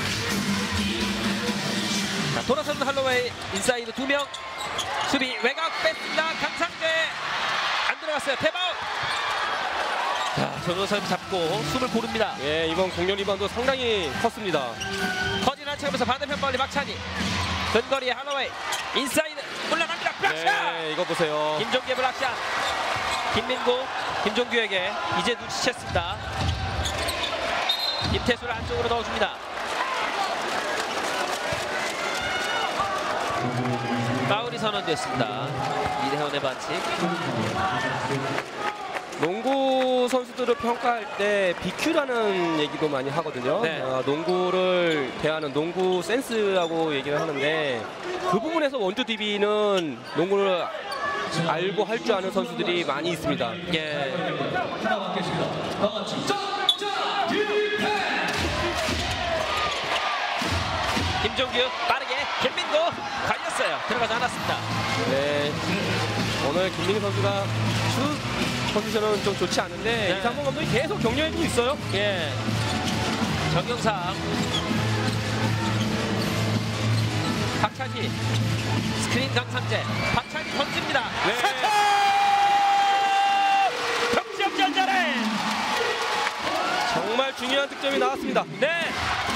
자, 돌아서는 할로웨이 인사이드 두 명. 수비 외곽 뺐습니다. 강상재 안 들어갔어요. 태바운. 자, 정효선 잡고 숨을 고릅니다. 예, 이번 공격 리바운드 상당히 컸습니다. 커진 한차면서 반대편 멀리 박찬희. 근거리에 할로웨이 인사이드 올라갑니다. 블락샷. 네, 이거 보세요. 김종규의 블락샷. 김민구 김종규에게 이제 눈치챘습니다. 김태수를 안쪽으로 넣어줍니다. 파울이 선언됐습니다. 이대현의 반칙. 농구 선수들을 평가할 때 비큐라는 얘기도 많이 하거든요. 네. 어, 농구를 대하는 농구 센스라고 얘기를 하는데 그 부분에서 원주 디비는 농구를 알고 할 줄 아는 선수들이 많이 있습니다. 예. 김종규 빠르게 김민구 걸렸어요. 들어가지 않았습니다. 네, 오늘 김민희 선수가 슛 포지션은 좀 좋지 않은데 네. 이상범 감독이 계속 격려해주고 있어요. 예. 정경삼. 박찬희. 스크린 강상재. 박찬희 던집니다. 네. 득점 전자랜. 정말 중요한 득점이 나왔습니다. 네.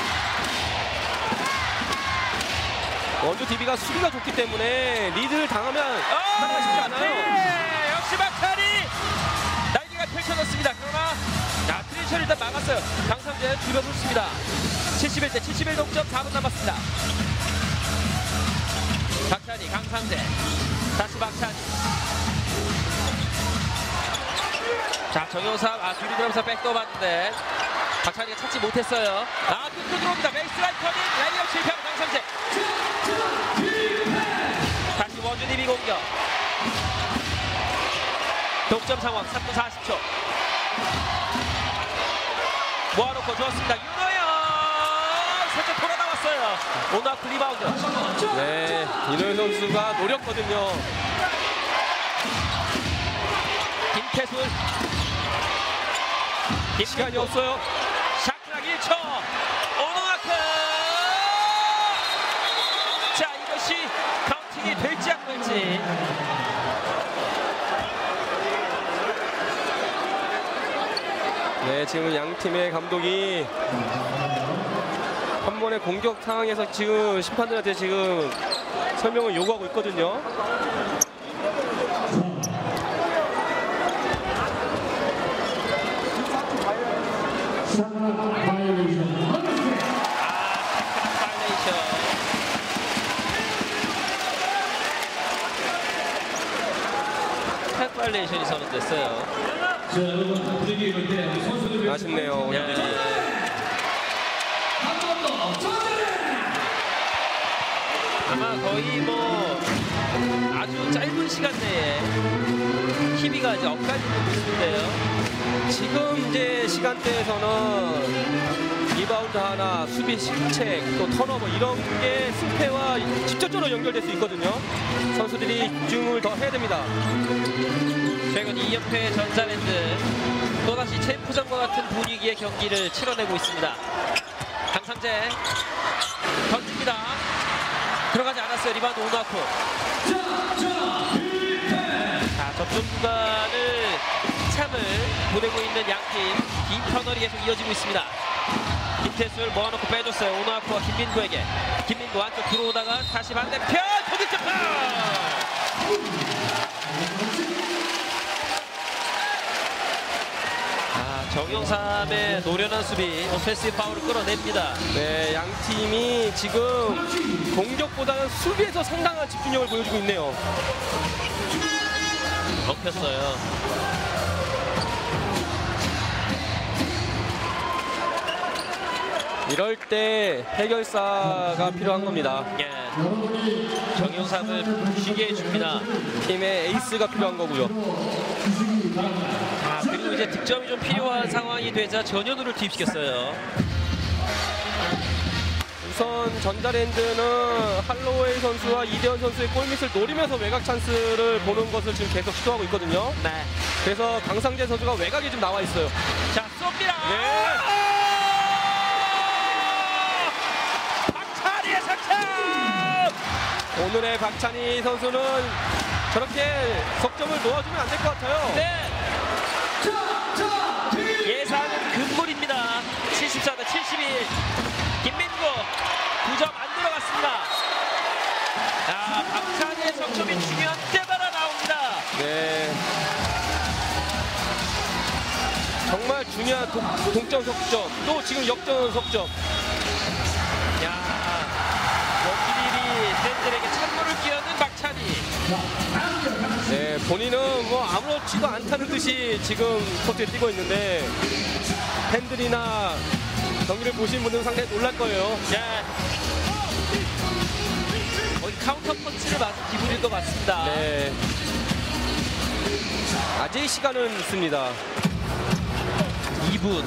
원주 디비가 수비가 좋기 때문에 리드를 당하면 어, 하기가 쉽지 않아요. 네. 역시 박찬희. 날개가 펼쳐졌습니다. 그러나 자, 트리셔를 일단 막았어요. 강상재 두번 놓습니다. 칠십일 대 칠십일 동점 사 분 남았습니다. 박찬희, 강상재. 다시 박찬희. 자, 정효삼, 아, 뒤로 들어오면서 백도 봤는데 박찬희가 찾지 못했어요. 아, 뚫고 들어옵니다. 베이스라인 커밍, 레이업 실패하는 강상재. 다시 원주 디비 공격. 동점 상황, 삼 분 사십 초. 모아놓고 주었습니다. 윤호영! 살짝 돌아 나왔어요. 오나프 리바운드. 네, 이노현 선수가 노렸거든요. 김태술. 시간이 없어요. 샤크락 일 초. 오노아크. 자, 이것이 카운팅이 될지 박찬희. 네, 지금 양 팀의 감독이 한 번의 공격 상황에서 지금 심판들한테 지금 설명을 요구하고 있거든요. 팩 바이올레이션이 선언됐어요. 아쉽네요. 네. 아마 거의 뭐 아주 짧은 시간 내에 희비가 이제 엇갈리는 모습인데요. 지금 이제 시간대에서는 리바운드 하나, 수비 실책, 또 턴오버 이런 게 승패와 직접적으로 연결될 수 있거든요. 선수들이 집중을 더 해야 됩니다. 최근 이 연패의 전자랜드 또다시 챔프전과 같은 분위기의 경기를 치러내고 있습니다. 강상재 던집니다. 들어가지 않았어요. 리바운드 오나코. 자, 접점 구간을 참을 보내고 있는 양팀 긴 터널이 계속 이어지고 있습니다. 김태수를 모아놓고 빼줬어요. 오나코와 김민구에게. 김민구 안쪽 들어오다가 다시 반대편 도빅 점프. 정영삼의 노련한 수비, 오펜시브 파울을 끌어냅니다. 네, 양 팀이 지금 공격보다는 수비에서 상당한 집중력을 보여주고 있네요. 먹혔어요. 이럴 때 해결사가 필요한 겁니다. 예, 정영삼을 쉬게 해줍니다. 팀의 에이스가 필요한 거고요. 자, 그리고 이제 득점이 좀 필요한 상황이 되자 전현우를 투입시켰어요. 우선 전자랜드는 할로웨이 선수와 이대현 선수의 골밑을 노리면서 외곽 찬스를 보는 것을 지금 계속 시도하고 있거든요. 네. 그래서 강상재 선수가 외곽에 좀 나와 있어요. 자, 쏩니다. 네. 박찬희의 석점! 오늘의 박찬희 선수는 저렇게 석점을 놓아주면 안 될 것 같아요. 네. 예상은 금물입니다. 칠십사 대 칠십일. 김민구 두 점 안 들어갔습니다. 자, 박찬희의 석점이 중요한 때마다 나옵니다. 네. 정말 중요한 동, 동점 석점, 또 지금 역전 석점. 야, 원기일이 팬들에게 찬물을 끼얹는 박찬희. 네, 본인은 뭐 아무렇지도 않다는 듯이 지금 코트에 뛰고 있는데 팬들이나 경기를 보신 분들은 상당히 놀랄 거예요. 예. 거의 카운터 펀치를 맞은 기분일 것 같습니다. 네. 아직 시간은 있습니다. 이 분.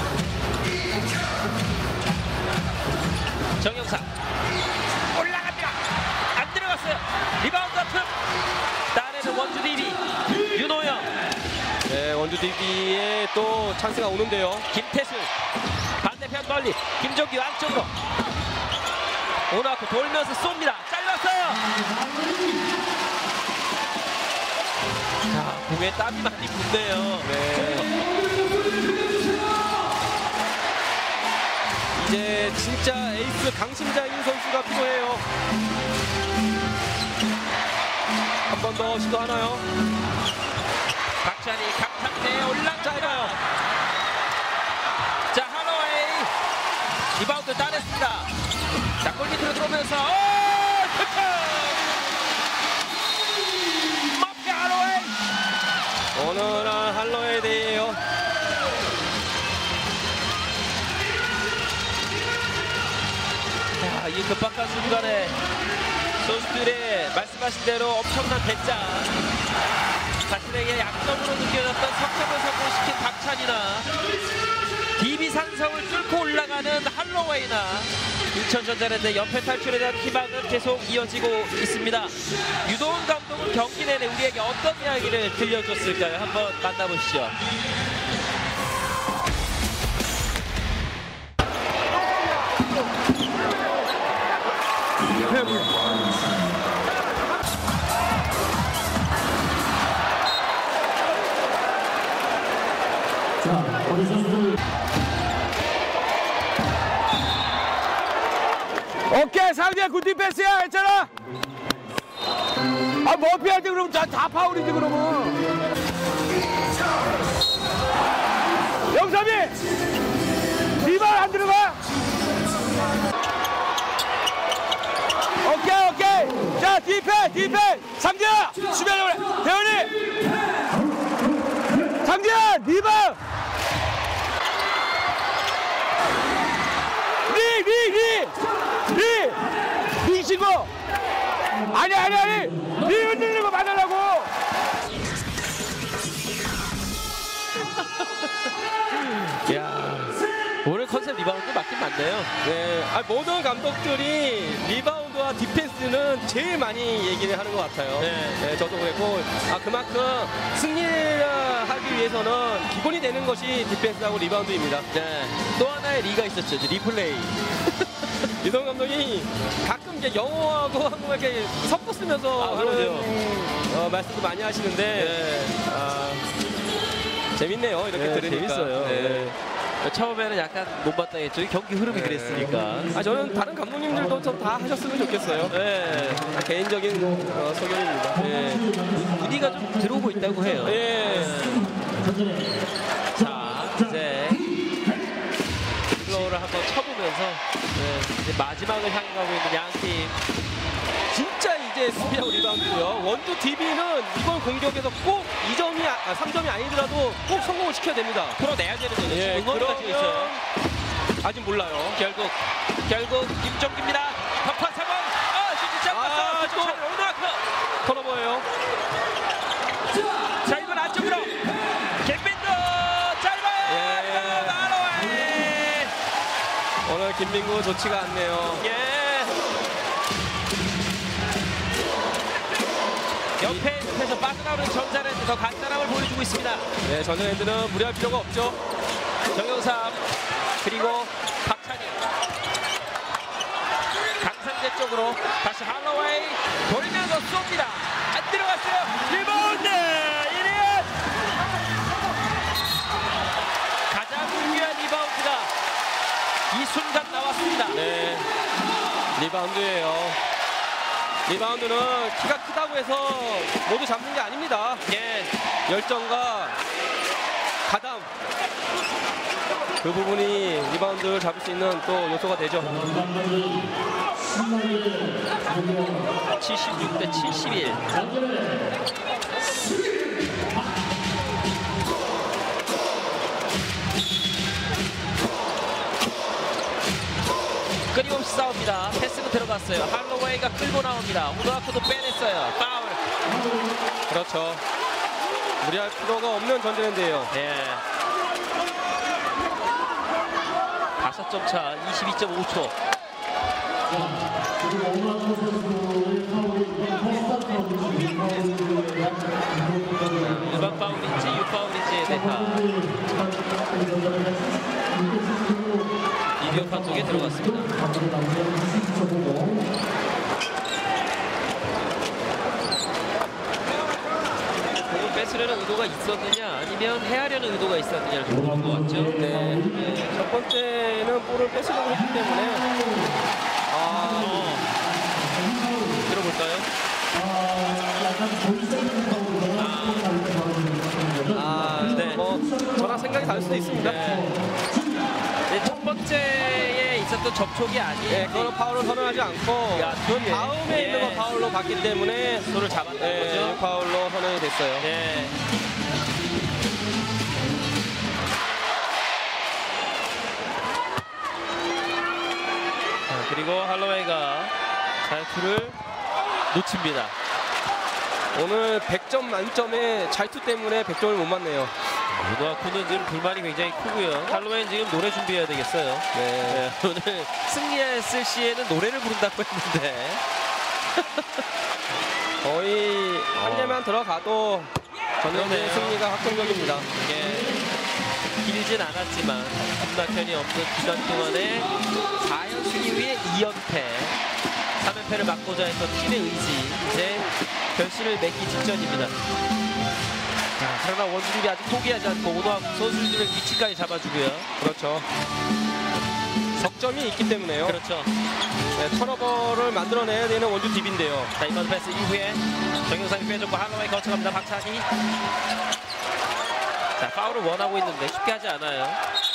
정영삼 올라갑니다. 안 들어갔어요. 리바운드 아픔. 따내는 원주 디비 윤호영. 네, 원주 디비에 또 찬스가 오는데요. 김태수 반대편 멀리 김종규 안쪽으로 오나코 돌면서 쏩니다. 잘랐어요. 자, 공에 땀이 많이 붙네요. 네. 이제 진짜 에이스 강심장인 선수가 필요해요. 한 번 더 시도하나요? 박찬희 강상태에 올라갑니다. 자, 할로웨이 리바운드 따냈습니다. 자, 골밑으로 들어오면서 오! 득점! 마피 할로웨이! 오늘은 할로웨이 데이예요. 자, 이 급박한 순간에 선수들의 말씀하신 대로 엄청난 배짱, 자신에게 약점으로 느껴졌던 석점을 성공시킨 박찬희나 디비 산성을 뚫고 올라가는 할로웨이나 인천전자랜드 연패 탈출에 대한 희망은 계속 이어지고 있습니다. 유도훈 감독은 경기 내내 우리에게 어떤 이야기를 들려줬을까요? 한번 만나보시죠. 오케이, 상대 굿 디펜스야, 괜찮아? 아, 머피한테 그러면 다, 다 파울이지, 그러면. 영삼이! 리발 안 들어가! 오케이, 오케이! 자, 디펜, 디펜! 상대야! 수비하려고 그래! 대현이! 상대야! 리발! 리, 리, 리! 리! 리 신고! 아니, 아니, 아니! 리 흔들리는 거 맞으려고! 야, 오늘 컨셉 리바운드 맞긴 맞네요. 네, 아, 모든 감독들이 리바운드와 디펜스는 제일 많이 얘기를 하는 것 같아요. 네. 네, 저도 그랬고, 아, 그만큼 승리를 하기 위해서는 기본이 되는 것이 디펜스하고 리바운드입니다. 네, 또 하나의 리가 있었죠. 리플레이. 이성 감독이 가끔 이제 영어하고 한국말 이렇게 섞어 쓰면서 아, 하는 그러네요. 어, 말씀도 많이 하시는데, 네. 아, 재밌네요. 이렇게 네, 들으니까. 재밌어요. 네. 네. 처음에는 약간 못마땅했죠. 이 경기 흐름이 네. 그랬으니까. 아, 저는 다른 감독님들도 좀 다 하셨으면 좋겠어요. 네. 아, 개인적인 어, 소견입니다. 네. 분위기가 좀 들어오고 있다고 해요. 예. 자, 이제 플로우를 한번 쳐보면서 네, 이제 마지막을 향해 가고 있는 양 팀. 진짜 이제 수비하고 리바운드고요. 원투 디비는 이번 공격에서 꼭 이 점이 아, 삼 점이 아니더라도 꼭 성공을 시켜야 됩니다. 풀어내야 되는 거죠. 예, 지금 응원까지 그러면 있어요. 아직 몰라요. 결국 결국 김정기입니다. 격파 상황. 아, 슈트 아, 잡았어. 또. 또 오나크. 턴오버예요. 자, 이번 안쪽으로. 김민도 짧아요. 예. 나로에. 오늘 김민구 좋지가 않네요. 예. 옆에 숲에서 빠져나오는 전자랜드 더 간단함을 보여주고 있습니다. 네, 전자랜드는 무리할 필요가 없죠. 정영삼 그리고 박찬희 강상재 쪽으로 다시 할로웨이 돌면서 쏩니다. 안 들어갔어요. 리바운드 이리언 가장 중요한 리바운드가 이 순간 나왔습니다. 네, 리바운드예요. 리바운드는 키가 크다고 해서 모두 잡는 게 아닙니다. 예. 열정과 가담, 그 부분이 리바운드를 잡을 수 있는 또 요소가 되죠. 칠십육 대 칠십일. 끊임없이 싸웁니다. 패스가 들어갔어요. 할로웨이가 끌고 나옵니다. 우드와크도 빼냈어요. 파울. 그렇죠. 무리할 필요가 없는 전자랜드예요. 예. 다섯 점 차, 이십이 점 오 초. 일반 파울인지 유 파울인지에 대한 비디오 판독에 들어갔습니다. 공을 뺏으려는 의도가 있었느냐 아니면 헤아려는 의도가 있었느냐를 좀 보는 것 같죠. 네. 네. 첫 번째는 볼을 뺏으려고 했기 때문에 아, 어. 들어볼까요? 아, 네. 뭐 저랑 생각이 다를 수도 있습니다. 네. 네, 첫 번째에 있었던 접촉이 아니에요. 네, 그거는 파울을 선언하지 않고 야, 그 뒤에. 다음에 예. 있는 거 파울로 봤기 때문에 손을 잡았던 네, 거죠. 파울로 선언이 됐어요. 네. 자, 그리고 할로웨이가 자유투를 놓칩니다. 오늘 백 점 만점에 잘투 때문에 백 점을 못 맞네요. 우드와크는 지금 불만이 굉장히 크고요. 할로웨이는 지금 노래 준비해야 되겠어요. 네. 네, 오늘 승리했을 시에는 노래를 부른다고 했는데 거의 한 개만 들어가도 저는 이제 그러네요. 승리가 확정적입니다. 예, 길진 않았지만 김낙현이 없는 기간 동안에 사 연승 이후에 이 연패 삼 연패를 막고자 했던 팀의 의지 이제 결실을 맺기 직전입니다. 자, 그러나 원주립이 아직 포기하지 않고 오도학 선수들의 위치까지 잡아주고요. 그렇죠. 적점이 있기 때문에요. 그렇죠. 네, 턴오버를 만들어내야 되는 원주 디비인데요. 자, 이번 패스 이후에 정영상이 빼줬고 할로웨이 거쳐갑니다. 박찬희. 자, 파울을 원하고 있는데 쉽게 하지 않아요.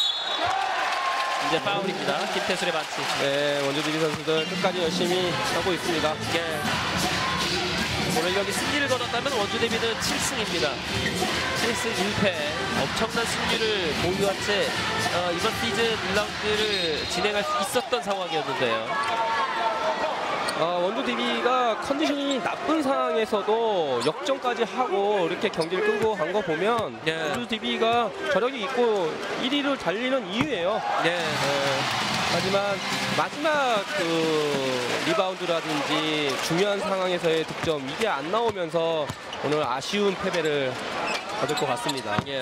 이제 파울입니다. 김태술의 반칙. 네, 원주 디비 선수들 끝까지 열심히 하고 있습니다. 예. 오늘 경기 승리를 거뒀다면 원주 데뷔는 칠 승입니다. 칠 승 일 패. 엄청난 승률을 보유한 채 어, 이번 시즌 일 라운드를 진행할 수 있었던 상황이었는데요. 어, 원주 디비가 컨디션이 나쁜 상황에서도 역전까지 하고 이렇게 경기를 끌고 간 거 보면 예. 원주 디비가 저력이 있고 일 위를 달리는 이유예요. 네. 네. 하지만 마지막 그 리바운드라든지 중요한 상황에서의 득점 이게 안 나오면서 오늘 아쉬운 패배를 받을 것 같습니다. 예.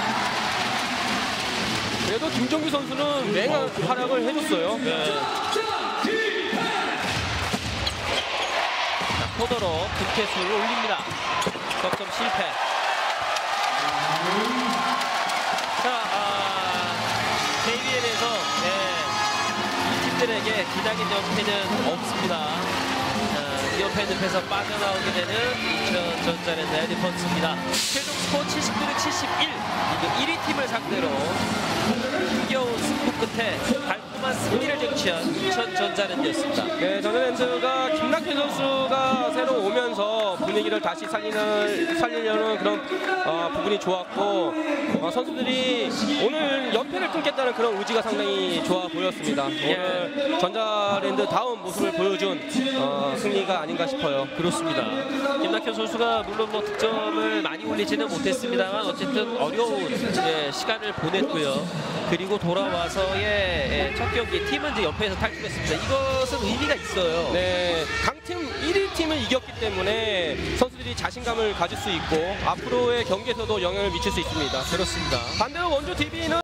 그래도 김종규 선수는 맹한 활약을 해줬어요. 네. 코너로 김태술을 올립니다. 석점 실패. 자, 아, 케이비엘에서 예, 이 팀들에게 기나긴 연패는 없습니다. 자, 이 연패 늪에서 빠져나오게 되는 인천전자랜드 에디펀스입니다. 최종 스코어 칠십구 대 칠십일. 리그 일 위 팀을 상대로 힘겨운 승부 끝에 달콤한 승리를 쟁취한 인천전자랜드였습니다. 네, 전자랜드가 김낙현 선수가 새로 오면서 분위기를 다시 살리는, 살리려는 그런 어, 부분이 좋았고 어, 선수들이 오늘 연패를 끊겠다는 그런 의지가 상당히 좋아 보였습니다. 오늘 전자랜드 다운 모습을 보여준 어, 승리가 아닌가 싶어요. 그렇습니다. 김낙현 선수가 물론 뭐 득점을 많이 올리지는 못했습니다만 어쨌든 어려운 예, 시간을 보냈고요. 그리고 돌아와서의 예, 첫 경기 팀은 이제 연패에서 탈출했습니다. 이것은 의미가 있어요. 네, 강팀 일 위 팀을 이겼기 때문에 선수들이 자신감을 가질 수 있고 앞으로의 경기에서도 영향을 미칠 수 있습니다. 그렇습니다. 반대로 원주 디비는